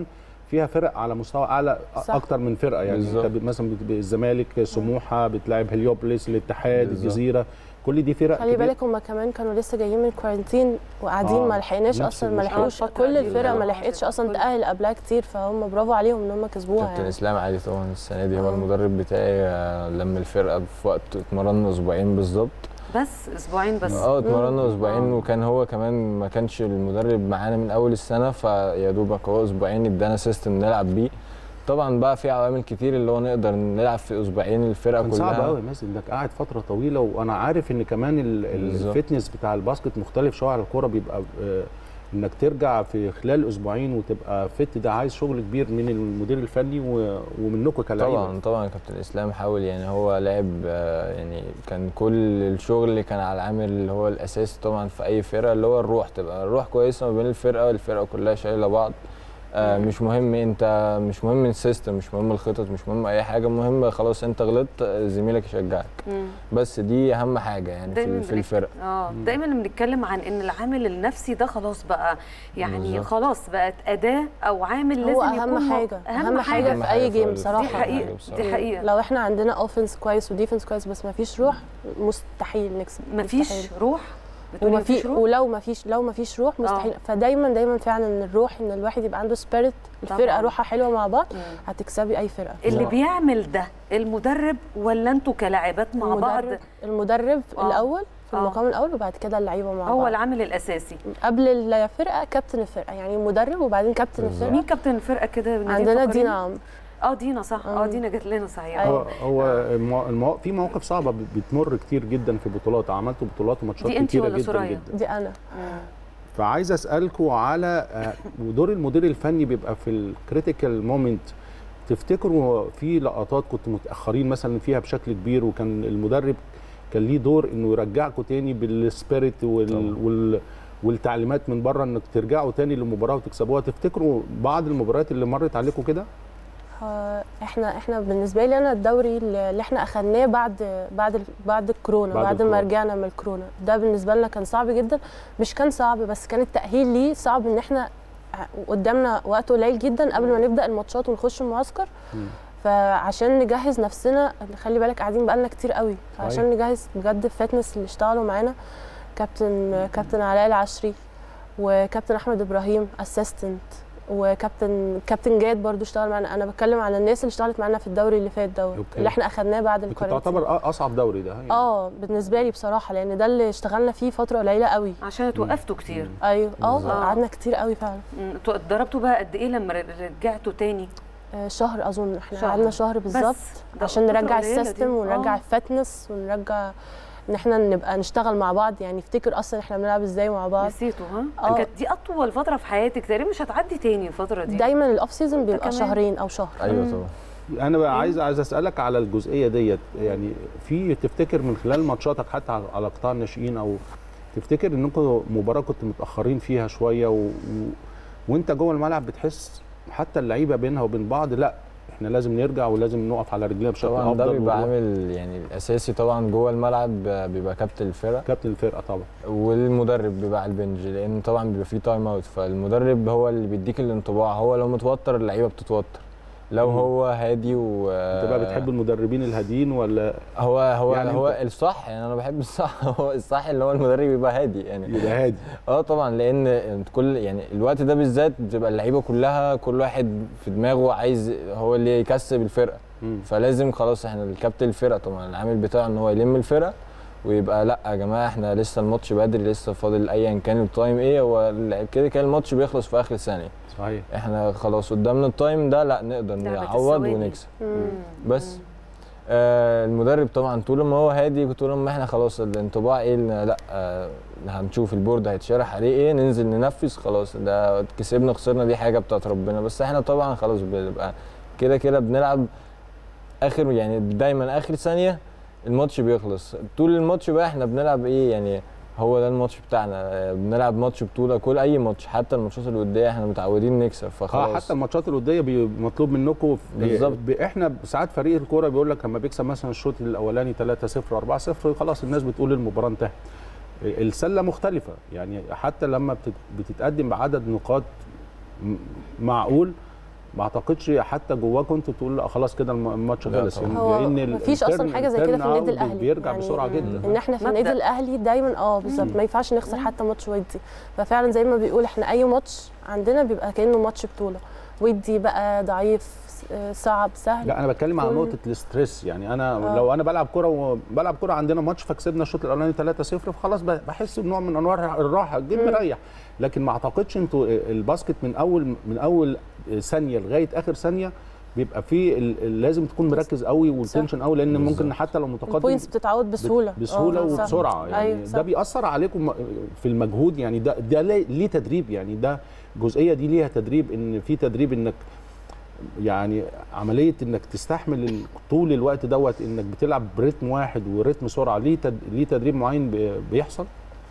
فيها فرق على مستوى اعلى اكتر من فرقه، يعني مثلا الزمالك، سموحه، بتلعب هليوبلس، الاتحاد، الجزيره، كل دي فرق خلي بالك هم كمان كانوا لسه جايين من كوارنتين وقاعدين ما لحقناش اصلا، ما لحقوش كل الفرق ما لحقتش اصلا تأهل قبلها كتير، فهم برافو عليهم ان هم كسبوها. كابتن اسلام علي طبعا السنه دي هو المدرب بتاعي، لما الفرقه في وقت اتمرنا اسبوعين بالظبط، بس اسبوعين بس. اتمرنا اسبوعين، وكان هو كمان ما كانش المدرب معانا من اول السنه، فيا دوبك هو اسبوعين ادانا سيستم نلعب بيه. طبعا بقى في عوامل كتير اللي هو نقدر نلعب في اسبوعين الفرقه كلها. صعب قوي مازن انك قاعد فتره طويله، وانا عارف ان كمان الفتنس بتاع الباسكت مختلف شويه على الكوره، بيبقى انك ترجع في خلال اسبوعين وتبقى فت، ده عايز شغل كبير من المدير الفني ومنكم كلاعيبه. طبعا كابتن اسلام حاول، يعني هو لاعب، يعني كان كل الشغل كان على العامل اللي هو الاساسي طبعا في اي فرقه، اللي هو الروح، تبقى الروح كويسه ما بين الفرقه والفرقه كلها شايله بعض. مش مهم انت، مش مهم السيستم، مش مهم الخطط، مش مهم اي حاجه، مهم خلاص انت غلطت زميلك يشجعك. بس دي اهم حاجه يعني في الفرق. دايما بنتكلم عن ان العامل النفسي ده خلاص بقى، يعني خلاص بقت اداه او عامل لازم يكون اهم حاجه في اي جيم بصراحه. دي حقيقه. لو احنا عندنا اوفنس كويس وديفنس كويس بس ما فيش روح، مستحيل نكسب. مفيش روح، ولو ما فيش روح مستحيل. فدايما فعلا ان الروح، ان الواحد يبقى عنده سبيريت، الفرقه روحها حلوه مع بعض، هتكسبي اي فرقه. اللي بيعمل ده المدرب ولا انتوا كلاعبات مع بعض؟ المدرب الاول في المقام الاول، وبعد كده اللعيبه مع بعض. هو العامل الاساسي قبل الفرقه كابتن الفرقه، يعني مدرب وبعدين كابتن الفرقه. مين كابتن الفرقه كده؟ عندنا دينا عمرو. دينا صح. دينا جت لنا صحيح. هو في مواقف صعبه بتمر كتير جدا في بطولات، عملتوا بطولات وماتشات كتيره جدا. دي انا. فعايز اسالكم على دور المدير الفني بيبقى في الكريتيكال مومنت. تفتكروا في لقطات كنتوا متاخرين مثلا فيها بشكل كبير، وكان المدرب كان ليه دور انه يرجعكم تاني بالسبيريت والتعليمات من بره انك ترجعوا تاني للمباراه وتكسبوها؟ تفتكروا بعض المباريات اللي مرت عليكم كده؟ احنا بالنسبه لي انا الدوري اللي احنا اخدناه بعد الكورونا، بعد ما رجعنا من الكورونا، ده بالنسبه لنا كان صعب جدا. مش كان صعب بس كان التاهيل ليه صعب، ان احنا قدامنا وقت قليل جدا قبل ما نبدا الماتشات ونخش المعسكر. فعشان نجهز نفسنا، خلي بالك قاعدين بقالنا كتير قوي، فعشان نجهز بجد الفتنس اللي اشتغلوا معانا كابتن علاء العشري، وكابتن احمد ابراهيم اسيستنت، وكابتن جاد برضو اشتغل معانا. انا بتكلم على الناس اللي اشتغلت معانا في الدوري اللي فات ده، اللي احنا اخدناه بعد الكورنتين. تعتبر اصعب دوري ده يعني. بالنسبه لي بصراحه، لان ده اللي اشتغلنا فيه فتره قليله قوي، عشان اتوقفتوا كتير. ايوه قعدنا كتير قوي فعلا. اتدربتوا بقى قد ايه لما رجعتوا تاني؟ شهر اظن. احنا قعدنا شهر بالظبط عشان نرجع السيستم ونرجع الفتنس ونرجع ان احنا نبقى نشتغل مع بعض. يعني افتكر اصلا احنا بنلعب ازاي مع بعض. نسيتوا؟ كانت دي اطول فتره في حياتك تقريبا، مش هتعدي تاني الفتره دي. دايما الاوف سيزون بيبقى شهرين او شهر. ايوه طبعا. انا بقى عايز اسالك على الجزئيه ديت، يعني تفتكر من خلال ماتشاتك حتى على قطاع الناشئين، او تفتكر انكم مباراه كنتوا متاخرين فيها شويه وانت جوه الملعب بتحس حتى اللعيبه بينها وبين بعض، لا احنا لازم نرجع ولازم نقف على رجلينا بشكل افضل؟ طبعا ده بيبقى عامل يعني الاساسي طبعا جوه الملعب، بيبقى كابتن الفرقه طبعا، والمدرب بيبقى على البنج، لان طبعا بيبقى فيه تايم اوت، فالمدرب هو اللي بيديك الانطباع. هو لو متوتر اللعيبه بتتوتر، لو هو هادي انت بقى بتحب المدربين الهاديين ولا؟ هو يعني هو الصح، يعني انا بحب الصح. هو الصح اللي هو المدرب يبقى هادي، يعني يبقى هادي. طبعا، لان كل يعني الوقت ده بالذات بتبقى اللعيبه كلها كل واحد في دماغه عايز هو اللي يكسب الفرقه. فلازم خلاص احنا الكابتن الفرقه طبعا العامل بتاعه ان هو يلم الفرقه ويبقى لا يا جماعه احنا لسه الماتش بدري، لسه فاضل ايا كان التايم ايه، هو كده كان الماتش بيخلص في اخر ثانيه. صحيح. احنا خلاص قدامنا التايم ده، لا نقدر نعوض ونكسب. بس المدرب طبعا طول ما هو هادي، طول ما احنا خلاص الانطباع ايه، لا هنشوف البورد هيتشرح عليه ايه، ننزل ننفذ، خلاص ده كسبنا خسرنا دي حاجه بتاعت ربنا. بس احنا طبعا خلاص بنبقى كده بنلعب اخر، يعني دايما اخر ثانيه الماتش بيخلص. طول الماتش بقى احنا بنلعب ايه، يعني هو ده الماتش بتاعنا، بنلعب ماتش بطوله. كل اي ماتش حتى الماتشات الوديه احنا متعودين نكسب، فخلاص. حتى الماتشات الوديه مطلوب منكم بالظبط. احنا ساعات فريق الكوره بيقول لك لما بيكسب مثلا الشوط الاولاني 3-0 4-0 خلاص الناس بتقول المباراه انتهت. السله مختلفه، يعني حتى لما بتتقدم بعدد نقاط معقول ما اعتقدش حتى جواكم انتوا تقول لا خلاص كده الماتش خلص، لان مفيش اصلا حاجه زي كده في النادي الاهلي، بيرجع يعني بسرعه جدا. ان احنا في النادي الاهلي دايما بالظبط ما ينفعش نخسر حتى ماتش ودي، ففعلا زي ما بيقول احنا اي ماتش عندنا بيبقى كانه ماتش بطوله، ودي بقى ضعيف صعب سهل. لا انا بتكلم عن نقطه الاستريس، يعني انا لو انا بلعب كوره عندنا ماتش فكسبنا الشوط الاولاني 3-0 فخلاص بحس بنوع من انواع الراحه، الجيم مريح. لكن ما اعتقدش انتوا الباسكت من اول ثانيه لغايه اخر ثانيه بيبقى فيه لازم تكون مركز قوي والتنشن قوي، لان ممكن حتى لو متقدم البوينتس بتتعود بسهوله وبسرعه، يعني ده بيأثر عليكم في المجهود، يعني ده ليه تدريب، يعني ده الجزئيه دي ليها تدريب، ان في تدريب انك يعني عمليه انك تستحمل طول الوقت دوت انك بتلعب برتم واحد ورتم سرعه، ليه تدريب معين بيحصل؟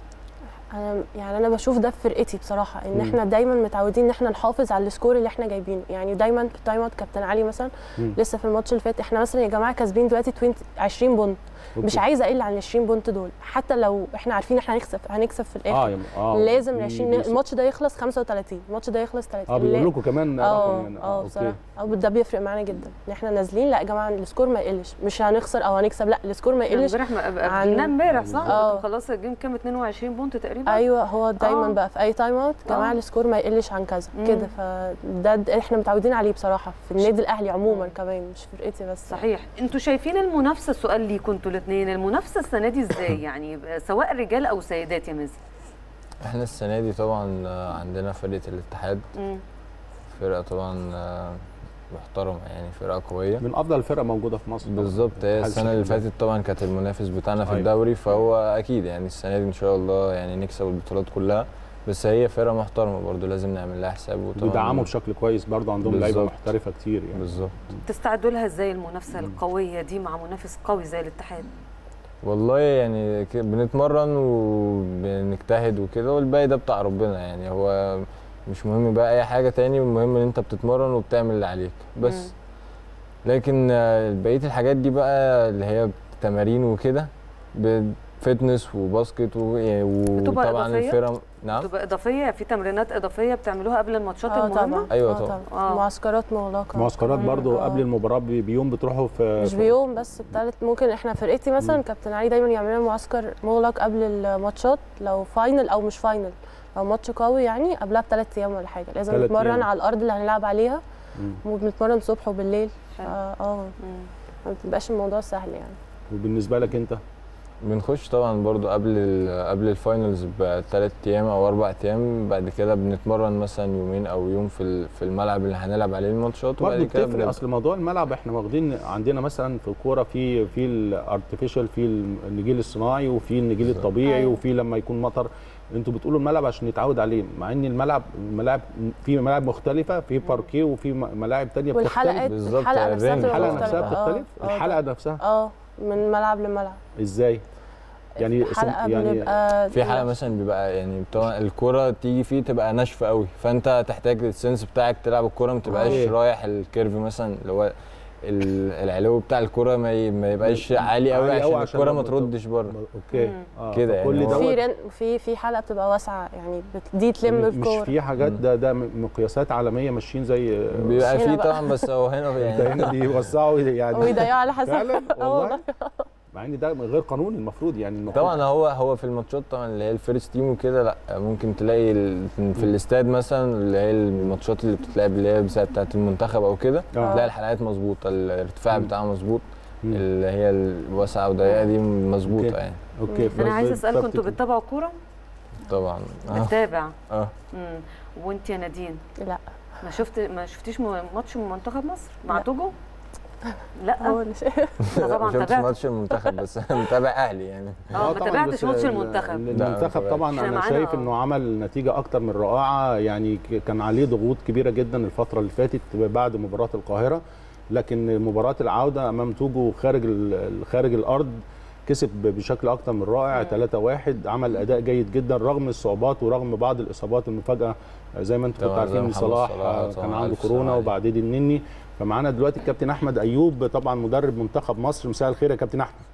انا بشوف ده في فرقتي بصراحه، ان احنا دايما متعودين ان احنا نحافظ على السكور اللي احنا جايبينه، يعني دايما في التايم اوت كابتن علي مثلا لسه في الماتش اللي فات احنا مثلا يا جماعه كاسبين دلوقتي 20 بونت، مش عايزه اقل عن 20 بونت دول، حتى لو احنا عارفين احنا هنكسب في الاخر لازم 20 الماتش ده يخلص 35، الماتش ده يخلص 30. بيقول لكم كمان رقم يعني بصراحه ده بيفرق معانا جدا ان احنا نازلين لا يا جماعه السكور ما يقلش، مش هنخسر او هنكسب، لا السكور ما يقلش. امبارح صح؟ خلاص الجيم كام 22 بونت تقريبا. ايوه هو دايما بقى في اي تايم اوت يا جماعه السكور ما يقلش عن كذا كده، فده احنا متعودين عليه بصراحه في النادي الاهلي عموما كمان مش فرقتي بس. صحيح. انتوا شايفين المنافسه، السؤال ليكم انتوا الاثنين، المنافسه السنه دي ازاي يعني سواء رجال او سيدات يا مازن؟ احنا السنه دي طبعا عندنا فرقه الاتحاد، فرقه طبعا محترمه، يعني فرقه قويه من افضل الفرق موجوده في مصر بالظبط. هي السنه اللي فاتت طبعا كانت المنافس بتاعنا في الدوري، فهو اكيد يعني السنه دي ان شاء الله يعني نكسب البطولات كلها، بس هي فرقه محترمه برضو لازم نعمل لها حساب، بيدعموا بشكل كويس برضو، عندهم لعيبه محترفه كتير يعني. بالظبط. تستعدوا لها ازاي المنافسه القويه دي مع منافس قوي زي الاتحاد؟ والله يعني بنتمرن وبنجتهد وكده، والباقي ده بتاع ربنا، يعني هو مش مهم بقى اي حاجه تاني، المهم ان انت بتتمرن وبتعمل اللي عليك بس. لكن بقيه الحاجات دي بقى اللي هي تمارين وكده، فتنس وباسكت وطبعا الفرق بتبقى اضافيه، في تمرينات اضافيه بتعملوها قبل الماتشات المهمه. ايوه طبعا. معسكرات مغلقه، معسكرات برضو قبل المباراه بيوم بتروحوا في مش بيوم بس الثالث، ممكن احنا فرقتي مثلا كابتن علي دايما يعمل لنا معسكر مغلق قبل الماتشات، لو فاينل او مش فاينل، لو ماتش قوي يعني قبلها ب3 ايام ولا حاجه لازم نتمرن على الارض اللي هنلعب عليها، وبنتمرن الصبح وبالليل. ما بتبقاش الموضوع سهل يعني. وبالنسبه لك انت؟ بنخش طبعا برضو قبل الفاينلز ب3 ايام او 4 ايام، بعد كده بنتمرن مثلا يومين او يوم في الملعب اللي هنلعب عليه الماتشات، وبعد كده اصل موضوع الملعب احنا واخدين عندنا مثلا في الكوره في الارتفيشال، في النجيل الصناعي وفي النجيل الطبيعي، وفي لما يكون مطر. انتوا بتقولوا الملعب عشان نتعود عليه، مع ان الملاعب في ملاعب مختلفه، في باركيه وفي ملاعب ثانيه بتختلف. بالظبط. الحلقه نفسها بتختلف. الحلقه نفسها من ملعب لملعب. ازاي؟ يعني في حلقه مثلا بيبقى يعني الكره تيجي فيه تبقى ناشفه قوي، فانت تحتاج السنس بتاعك تلعب الكره ما تبقاش رايح الكيرف مثلا اللي هو العلو بتاع الكره ما يبقاش عالي قوي عشان الكره ما تردش بره. اوكي. كده يعني في حلقه بتبقى واسعه يعني دي تلم الكوره، مش في حاجات ده مقياسات عالميه ماشيين زي بيبقى في طبعا، بس هو هنا يعني هنا بيوسعوا يعني ويضيعوا على حسب فعلا والله، مع ان ده غير قانوني المفروض يعني. طبعا هو في الماتشات طبعا اللي هي الفيرست تيم وكده لا، ممكن تلاقي في الاستاد مثلا اللي هي الماتشات اللي بتتلعب اللي هي بتاعه المنتخب او كده، تلاقي الحلقات مظبوطه، الارتفاع بتاعها مظبوط، اللي هي الواسعه وضيقه دي مظبوطه يعني. اوكي. انا عايزه اسالكم، انتوا بتتابعوا كوره؟ طبعا بتتابع. وانت يا نادين؟ لا. ما شفتيش ماتش من منتخب مصر مع توجو؟ لا طبعا ما شفتش ماتش المنتخب، بس انا متابع اهلي يعني. ما تابعتش ماتش المنتخب. المنتخب طبعا انا شايف انه عمل نتيجه اكتر من رائعه، يعني كان عليه ضغوط كبيره جدا الفتره اللي فاتت بعد مباراه القاهره، لكن مباراه العوده امام توجو خارج الارض كسب بشكل اكتر من رائع 3-1، عمل اداء جيد جدا رغم الصعوبات ورغم بعض الاصابات المفاجاه، زي ما انتم كنتوا عارفين صلاح كان عنده كورونا وبعدين النني. فمعانا دلوقتي الكابتن احمد ايوب طبعا مدرب منتخب مصر. مساء الخير يا كابتن احمد.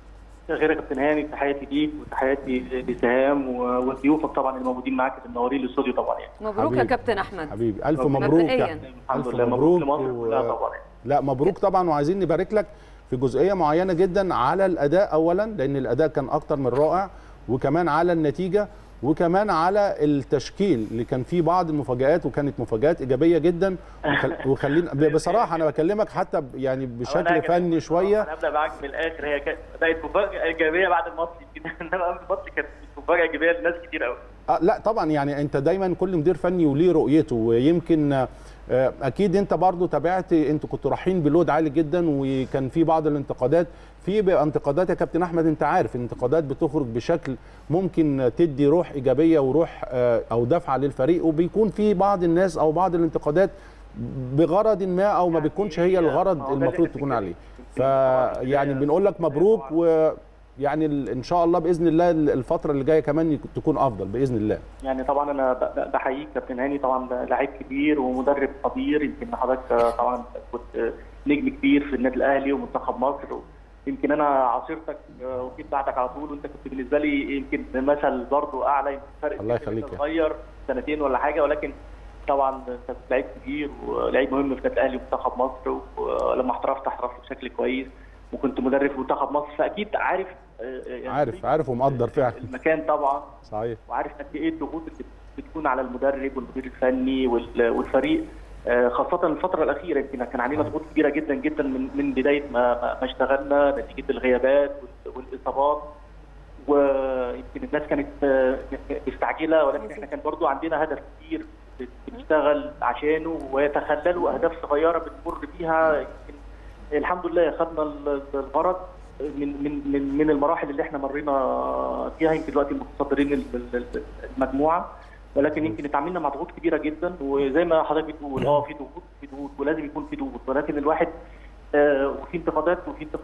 غير يا كابتن هاني، تحياتي ليك وتحياتي لسهام وضيوفك طبعا اللي موجودين معاك اللي منورين الاستوديو طبعا يعني. مبروك يا كابتن احمد. حبيبي الف مبروك. الحمد لله مبروك لمصر كلها طبعا. لا مبروك طبعا، وعايزين نبارك لك في جزئيه معينه جدا على الاداء اولا، لان الاداء كان اكتر من رائع، وكمان على النتيجه، وكمان على التشكيل اللي كان فيه بعض المفاجآت وكانت مفاجآت ايجابيه جدا. وخلينا بصراحه انا بكلمك حتى يعني بشكل فني شويه. انا هبدا معاك من الاخر، هي بدات مفاجاه ايجابيه بعد الماتش كده، انما قبل الماتش كانت مفاجاه ايجابيه لناس كتير قوي. لا طبعا يعني انت دايما كل مدير فني وليه رؤيته، ويمكن اكيد انت برضو تابعت، انتوا كنتوا رايحين بلود عالي جدا وكان في بعض الانتقادات، في انتقادات يا كابتن احمد انت عارف الانتقادات بتخرج بشكل ممكن تدي روح ايجابيه وروح او دفعه للفريق، وبيكون في بعض الناس او بعض الانتقادات بغرض ما او ما بتكونش هي الغرض المفروض تكون عليه. فيعني بنقول لك مبروك، ويعني ان شاء الله باذن الله الفتره اللي جايه كمان تكون افضل باذن الله. يعني طبعا انا بحييك كابتن هاني، طبعا لعيب كبير ومدرب خبير، يمكن حضرتك طبعا كنت نجم كبير في النادي الاهلي ومنتخب مصر، يمكن انا عاصرتك وجيت بعدك على طول، وانت كنت بالنسبه لي يمكن مثل برضه اعلى، يمكن فرق الله يخليك صغير سنتين ولا حاجه، ولكن طبعا انت لعيب كبير ولعيب مهم في النادي الاهلي ومنتخب مصر، ولما احترفت بشكل كويس، وكنت مدرب في منتخب مصر، فاكيد عارف يعني عارف ومقدر فعلا المكان طبعا. صحيح. وعارف قد ايه الضغوط اللي بتكون على المدرب والمدير الفني والفريق، خاصة الفترة الأخيرة يمكن كان علينا ضغوط كبيرة جدا جدا من بداية ما اشتغلنا نتيجة الغيابات والإصابات، ويمكن الناس كانت مستعجلة، ولكن احنا كان برضو عندنا هدف كبير بنشتغل عشانه، ويتخللوا أهداف صغيرة بنمر بيها. يمكن الحمد لله خدنا الغرض من المراحل اللي احنا مرينا فيها، يمكن دلوقتي متصدرين المجموعة، ولكن يمكن اتعاملنا مع ضغوط كبيره جدا، وزي ما حضرتك بتقول في ضغوط ولازم يكون في ضغوط، ولكن الواحد وفي انتقادات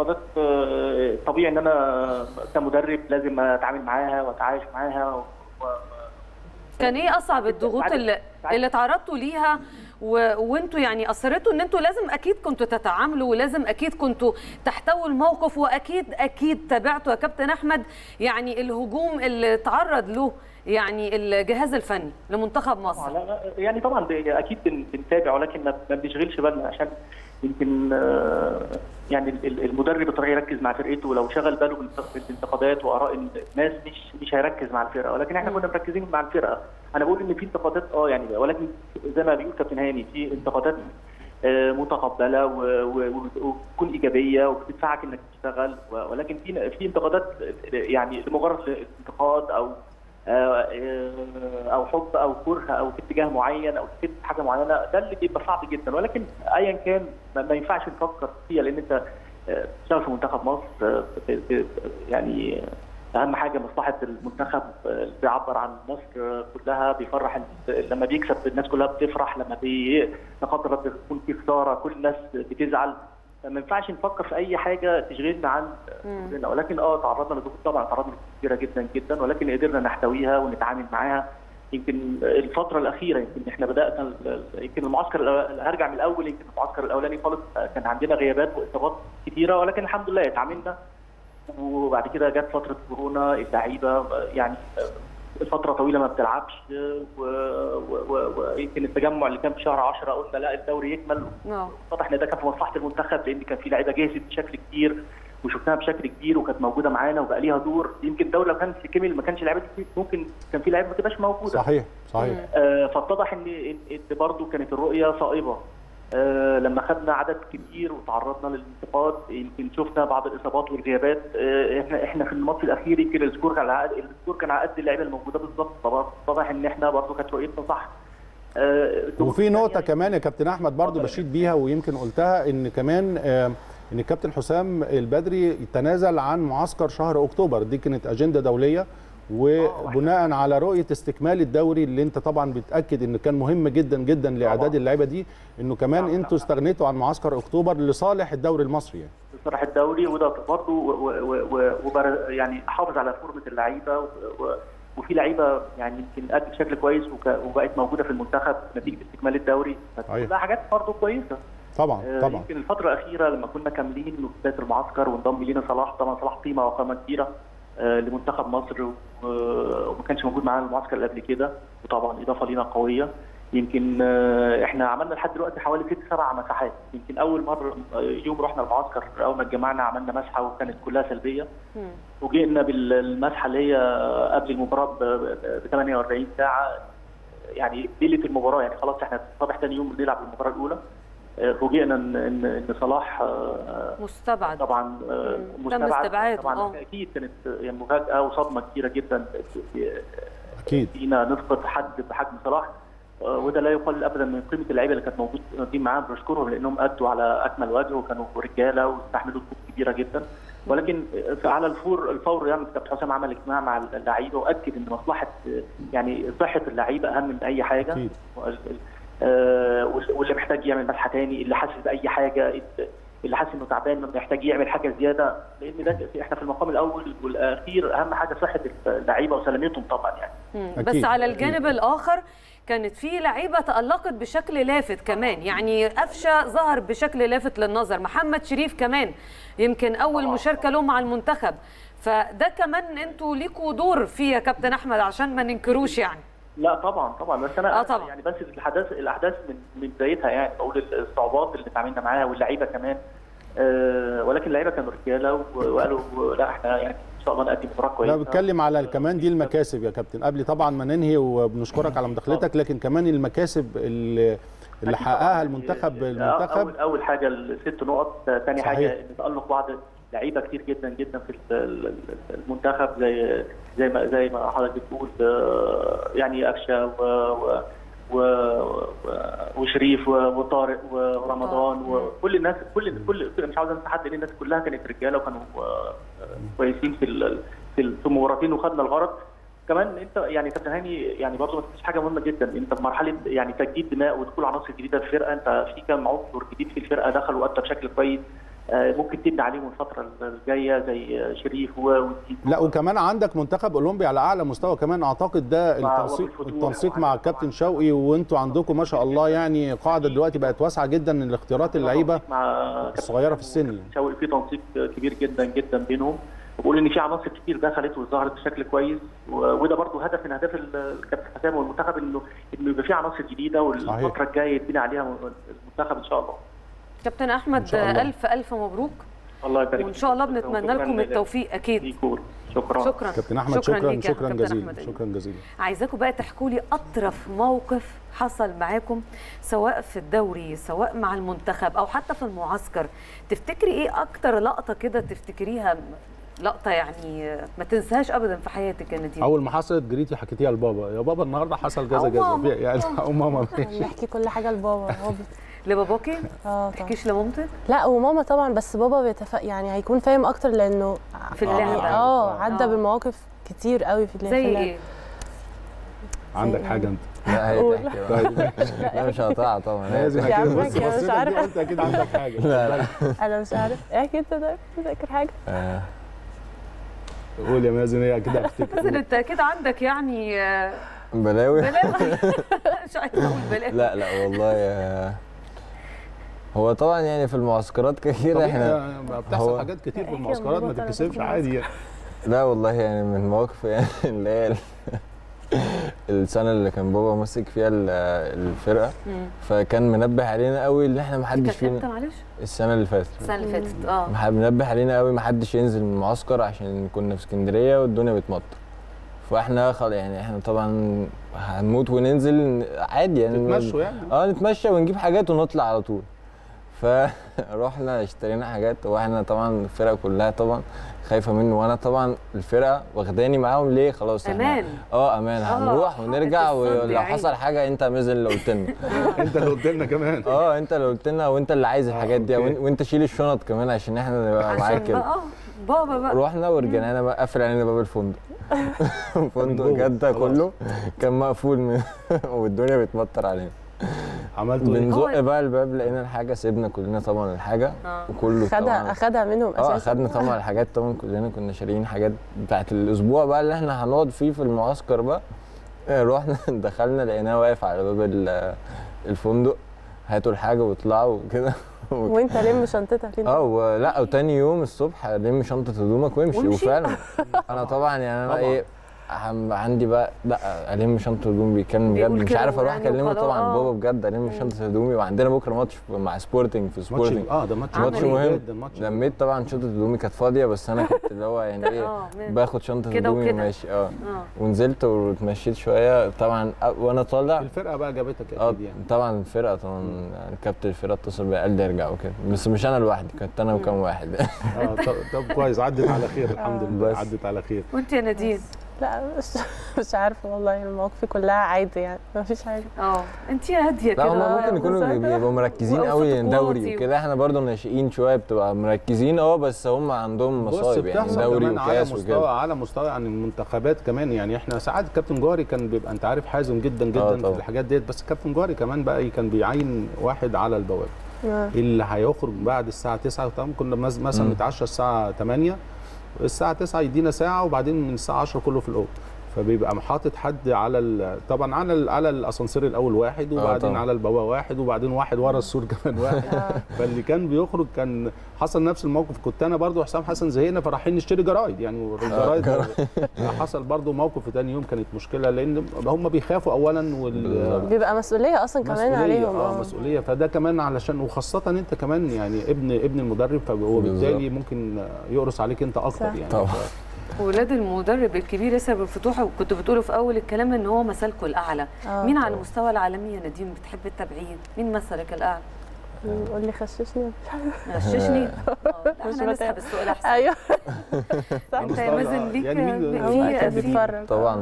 طبيعي ان انا كمدرب لازم اتعامل معاها واتعايش معاها. كان ايه اصعب الضغوط اللي تعرضتوا ليها وانتوا يعني اصرتوا ان انتوا لازم اكيد كنتوا تتعاملوا، ولازم اكيد كنتوا تحتووا الموقف، واكيد تابعتوا يا كابتن احمد يعني الهجوم اللي تعرض له يعني الجهاز الفني لمنتخب مصر؟ يعني طبعا اكيد بنتابع، ولكن ما بنشغلش بالنا، عشان يمكن يعني المدرب الطبيعي يركز مع فرقته، ولو شغل باله بالانتقادات واراء الناس مش هيركز مع الفرقه، ولكن احنا كنا مركزين مع الفرقه. انا بقول ان في انتقادات يعني، ولكن زي ما بيقول كابتن هاني في انتقادات متقبله وتكون ايجابيه وبتدفعك انك تشتغل، ولكن في انتقادات يعني لمجرد الانتقاد او حب او كره او في اتجاه معين او في حاجه معينه، ده اللي بيبقى صعب جدا. ولكن ايا كان ما ينفعش نفكر فيها، لان انت بتشتغل في منتخب مصر، يعني اهم حاجه مصلحه المنتخب، بيعبر عن مصر كلها، بيفرح لما بيكسب الناس كلها بتفرح، لما لا قدر الله بيكون في خساره كل الناس بتزعل. ما ينفعش نفكر في اي حاجه تشغلنا عن كلنا، ولكن تعرضنا لضغوط، طبعا تعرضنا كثيره جدا جدا، ولكن قدرنا نحتويها ونتعامل معاها. يمكن الفتره الاخيره يمكن احنا بدانا، يمكن المعسكر هرجع من الاول، يمكن المعسكر الاولاني خالص كان عندنا غيابات واصابات كثيره، ولكن الحمد لله اتعاملنا. وبعد كده جت فتره كورونا، اللعيبه يعني فتره طويله ما بتلعبش، ويمكن التجمع اللي كان في شهر 10 قلنا لا الدوري يكمل، واضح ان ده كان في مصلحه المنتخب، لان كان في لعيبه جاهزه بشكل كبير وشفناها بشكل كبير وكانت موجوده معانا وبقى ليها دور. يمكن الدوري لو كان كمل ما كانش لعيبه ممكن كان في لعيبه ما تبقاش موجوده. صحيح. فاتضح ان برضه كانت الرؤيه صائبه. لما خدنا عدد كبير وتعرضنا للانتقاد، يمكن شفنا بعض الاصابات والغيابات. احنا في الماتش الاخير يمكن السكور كان على قد اللعيبه الموجوده بالظبط، فاتضح ان احنا برضه كانت رؤيتنا صح. وفي نقطه كمان يا كابتن احمد برضه بشيد بيها، ويمكن قلتها ان كمان ان الكابتن حسام البدري تنازل عن معسكر شهر اكتوبر، دي كانت اجنده دوليه، وبناء على رؤيه استكمال الدوري اللي انت طبعا بتاكد ان كان مهم جدا جدا لاعداد اللعيبه دي، انه كمان انتوا استغنيتوا عن معسكر اكتوبر لصالح الدوري المصري، يعني لصالح الدوري، وده برضه يعني حافظ على فورمه اللعيبه، وفي لعيبه يعني يمكن بشكل كويس وبقت موجوده في المنتخب نتيجه استكمال الدوري، فكلها حاجات برضه كويسه. طبعا طبعا. يمكن الفتره الاخيره لما كنا كاملين في بدايه المعسكر وانضم لينا صلاح، طبعا صلاح قيمه وقامه كبيره لمنتخب مصر، وما كانش موجود معانا المعسكر اللي قبل كده، وطبعا اضافه لينا قويه. يمكن احنا عملنا لحد دلوقتي حوالي 6-7 مساحات. يمكن اول مره يوم رحنا المعسكر اول ما اتجمعنا عملنا مسحه وكانت كلها سلبيه، وجئنا بالمسحه اللي هي قبل المباراه ب 48 ساعه، يعني ليله المباراه، يعني خلاص احنا صباح ثاني يوم بنلعب المباراه الاولى. فوجئنا ان صلاح مستبعد طبعا، مستبعد طبعا. اكيد كانت يعني مفاجاه وصدمه كبيره جدا اكيد فينا نفقد حد بحجم صلاح، وده لا يقل ابدا من قيمه اللعيبه اللي كانت موجودين معاهم. بنشكرهم لانهم ادوا على اكمل وجه وكانوا رجاله واستحملوا ضغوط كبيره جدا. ولكن على الفور يعني كابتن حسام عمل اجتماع مع اللعيبه واكد ان مصلحه يعني صحه اللعيبه اهم من اي حاجه. أكيد. واللي محتاج يعمل مسحه ثاني، اللي حاسس باي حاجه، اللي حاسس انه تعبان محتاج يعمل حاجه زياده، لان ده احنا في المقام الاول والاخير اهم حاجه صحه اللعيبه وسلامتهم طبعا يعني. بس على الجانب الاخر كانت في لعيبه تألقت بشكل لافت كمان، يعني قفشه ظهر بشكل لافت للنظر، محمد شريف كمان يمكن اول مشاركه له مع المنتخب، فده كمان انتوا ليكوا دور فيه يا كابتن احمد عشان ما ننكروش يعني. لا طبعا بس انا طبعا. يعني بس الاحداث من بدايتها، يعني بقول الصعوبات اللي اتعاملنا معاها واللعيبه كمان، ولكن اللعيبه كانوا رجاله وقالوا لا احنا يعني ان شاء الله نقدم مباراه كويسه. لا بتكلم على كمان دي المكاسب يا كابتن قبل طبعا ما ننهي، وبنشكرك على مداخلتك، لكن كمان المكاسب اللي حققها المنتخب. اول حاجه ال6 نقط، ثاني حاجه ان تألق بعض لعيبه كتير جدا جدا في المنتخب زي ما حضرتك بتقول، يعني قفشه وشريف وطارق ورمضان وكل الناس، كل مش عاوز انسى حد لان الناس كلها كانت رجاله وكانوا كويسين في المباراتين وخدنا الغرض. كمان انت يعني كابتن هاني يعني برضه ما تنساش حاجه مهمه جدا، انت في مرحله يعني تجديد دماء ودخول عناصر جديده في الفرقه، انت في كام عنصر جديد في الفرقه دخلوا وادى بشكل كويس، ممكن تبني عليهم الفتره الجايه زي شريف لا وكمان عندك منتخب اولمبي على اعلى مستوى كمان، اعتقد ده التنسيق مع الكابتن شوقي، وانتوا عندكم ما شاء الله يعني قاعده دلوقتي بقت واسعه جدا لاختيارات اللعيبه الصغيره في السن. شوقي في تنسيق كبير جدا جدا بينهم، بقول ان في عناصر كتير دخلت وظهرت بشكل كويس، وده برضه هدف من اهداف الكابتن حسام والمنتخب انه يبقى في عناصر جديده والفتره الجايه يتبني عليها المنتخب ان شاء الله. كابتن احمد الف مبروك. الله يبارك، وان شاء الله بنتمنى لكم التوفيق اكيد. شكرا كابتن احمد، شكرا جزيلا. عايزاكم بقى تحكوا لي اطرف موقف حصل معاكم سواء في الدوري سواء مع المنتخب او حتى في المعسكر. تفتكري ايه اكتر لقطه كده تفتكريها، لقطه يعني ما تنساهاش ابدا في حياتك يا نادين؟ اول ما حصلت جريتي حكيتيها لبابا، يا بابا النهارده حصل كذا كذا يعني، او ماما بنحكي كل حاجه لبابا. لباباكي؟ ما تحكيش لمامتك؟ لا وماما طبعا، بس بابا يعني هيكون فاهم اكتر لانه في اللعبه عدى بمواقف كتير قوي في اللعبه. زي ايه؟ عندك حاجه انت؟ لا هي تحكي. طيب لا مش هقطعها طبعا، لازم اكيد. بس مش عارفه انت اكيد عندك حاجه. لا انا مش عارف. اكيد انت فاكر حاجه؟ قول يا مازن، هي كده افتكر. مازن انت اكيد عندك يعني بلاوي. مش عايزه اقول بلاوي. لا والله هو طبعا يعني في المعسكرات كتير احنا بتحصل حاجات كتير في المعسكرات ما تتكسبش عادي يعني. لا والله يعني من مواقف يعني اللي هي السنه اللي كان بابا ماسك فيها الفرقه، فكان منبه علينا قوي اللي احنا ما حدش فينا. معلش السنه اللي فاتت منبه علينا قوي ما حدش ينزل من المعسكر عشان كنا في اسكندريه والدنيا بتمطر، فاحنا يعني احنا طبعا هنموت وننزل عادي يعني، نتمشوا يعني نتمشى ونجيب حاجات ونطلع على طول. فروحنا اشترينا حاجات، واحنا طبعا الفرقه كلها طبعا خايفه منه، وانا طبعا الفرقه واخداني معاهم ليه خلاص امان امان هنروح ونرجع، ولو حصل حاجه انت مازن اللي قلت لنا. انت اللي قلت لنا كمان. انت اللي قلت لنا، وانت اللي عايز الحاجات دي، وانت شيل الشنط كمان عشان احنا نبقى معاك كده. بابا بقى رحنا ورجعنا بقى قافل علينا باب الفندق. فندق جده كله كان مقفول والدنيا بتمطر علينا. عملتوا ايه؟ بنزق بقى الباب لقينا الحاجه، سيبنا كلنا طبعا الحاجه وكله اخدها منهم اساسا. اخدنا طبعا الحاجات، طبعا كلنا كنا شاريين حاجات بتاعت الاسبوع بقى اللي احنا هنقعد فيه في المعسكر بقى. رحنا دخلنا لقيناه واقف على باب الفندق هاتوا الحاجه واطلعوا وكده. وانت لم شنطتك انت. لا وتاني يوم الصبح لم شنطه هدومك وامشي. وفعلا انا طبعا يعني انا ايه عندي بقى لا الم شنطه هدومي، بيتكلم بجد مش عارف اروح اكلمه طبعا بابا بجد الم شنطه هدومي، وعندنا بكره ماتش مع سبورتنج في سبورتنج. ده ماتش مهم. لميت طبعا شنطه هدومي كانت فاضيه، بس انا كنت اللي هو يعني ايه باخد شنطه هدومي وماشي. ونزلت واتمشيت شويه طبعا وانا طالع. الفرقه بقى جابتك اكيد يعني. طبعا الفرقه طبعا كابتن الفرقه اتصل بيا قال لي ارجع وكده، بس مش انا لوحدي، كنت انا وكام واحد. طب كويس، عدت على خير الحمد لله، عدت على خير. وانت يا نادين؟ لا مش عارفه والله، المواقف كلها عادي يعني ما فيش حاجه. انت هاديه كده. لا هم ممكن يكونوا بيبقوا مركزين قوي دوري وكده، احنا برضو ناشئين شويه بتبقى مركزين بس هم عندهم مصايب يعني دوري وكاس وكده. على مستوى عن المنتخبات كمان يعني. احنا ساعات الكابتن جوهري كان بيبقى انت عارف حازم جدا جدا في الحاجات ديت، بس الكابتن جوهري كمان بقى كان بيعين واحد على البوابه اللي هيخرج بعد الساعه 9. طبعا كنا مثلا نتعشى الساعه 8، الساعه 9 يدينا ساعه، وبعدين من الساعه 10 كله في الاوضه. فبيبقى حاطط حد على طبعا على الاسانسير الاول واحد، وبعدين على البوابه واحد، وبعدين واحد ورا السور كمان واحد. فاللي كان بيخرج كان حصل نفس الموقف. كنت انا برضو حسام حسن زهقنا فرايحين نشتري جرايد يعني. الجرايد حصل برضو موقف في ثاني يوم كانت مشكله، لان هم بيخافوا اولا بيبقى مسؤوليه اصلا كمان عليهم. مسؤوليه. فده كمان علشان وخاصه انت كمان يعني ابن المدرب، فبالتالي ممكن يقرص عليك انت اكتر يعني. طبعا. ولاد المدرب الكبير ياسر بن فتوح، وكنت بتقولوا في اول الكلام ان هو مثلكم الاعلى. مين على المستوى العالمي يا نادين بتحب التابعين؟ مين مثلك الاعلى؟ قول لي خششني. غششني؟ احنا نسحب السؤال احسن. ايوه انت يا مازن ليك يعني بيتفرج طبعا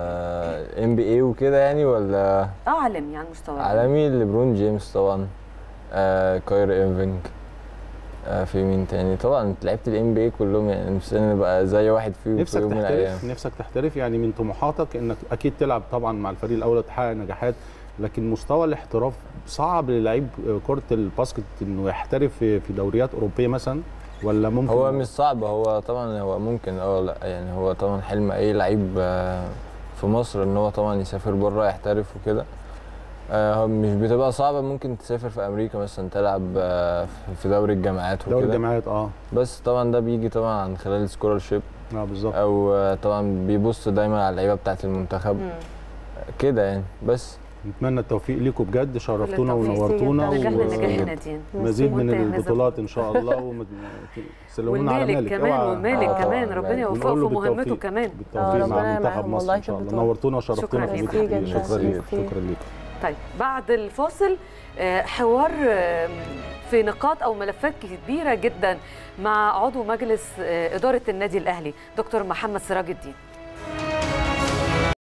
NBA وكده يعني، ولا عالمي على المستوى عالمي؟ ليبرون جيمس طبعا، كاير ايرفينج. في مين تاني؟ طبعا لعبت NBA كلهم يعني، نفسي بقى زي واحد فيهم في يوم من الايام. نفسك تحترف يعني؟ من طموحاتك انك اكيد تلعب طبعا مع الفريق الاول وتحقق نجاحات، لكن مستوى الاحتراف صعب للعيب كرة الباسكت انه يحترف في دوريات اوروبيه مثلا، ولا ممكن؟ هو مش صعب، هو طبعا هو ممكن لا يعني هو طبعا حلم اي لعيب في مصر ان هو طبعا يسافر بره يحترف وكده. مش بتبقى صعبه، ممكن تسافر في امريكا مثلا تلعب في دوري الجامعات وكده. دوري الجامعات بس طبعا ده بيجي طبعا عن خلال سكولارشيب. بالظبط. او طبعا بيبص دايما على اللعيبه بتاعه المنتخب كده يعني. بس نتمنى التوفيق ليكم بجد، شرفتونا ونورتونا، مزيد من البطولات ان شاء الله، وسلمونا على مالك كمان. ومالك كمان ربنا يوفقه في مهمته كمان. بالتوفيق مع منتخب مصر ان شاء الله. نورتونا وشرفتونا في الميديا. شكرا ليكم. طيب بعد الفاصل حوار في نقاط او ملفات كبيره جدا مع عضو مجلس اداره النادي الاهلي دكتور محمد سراج الدين.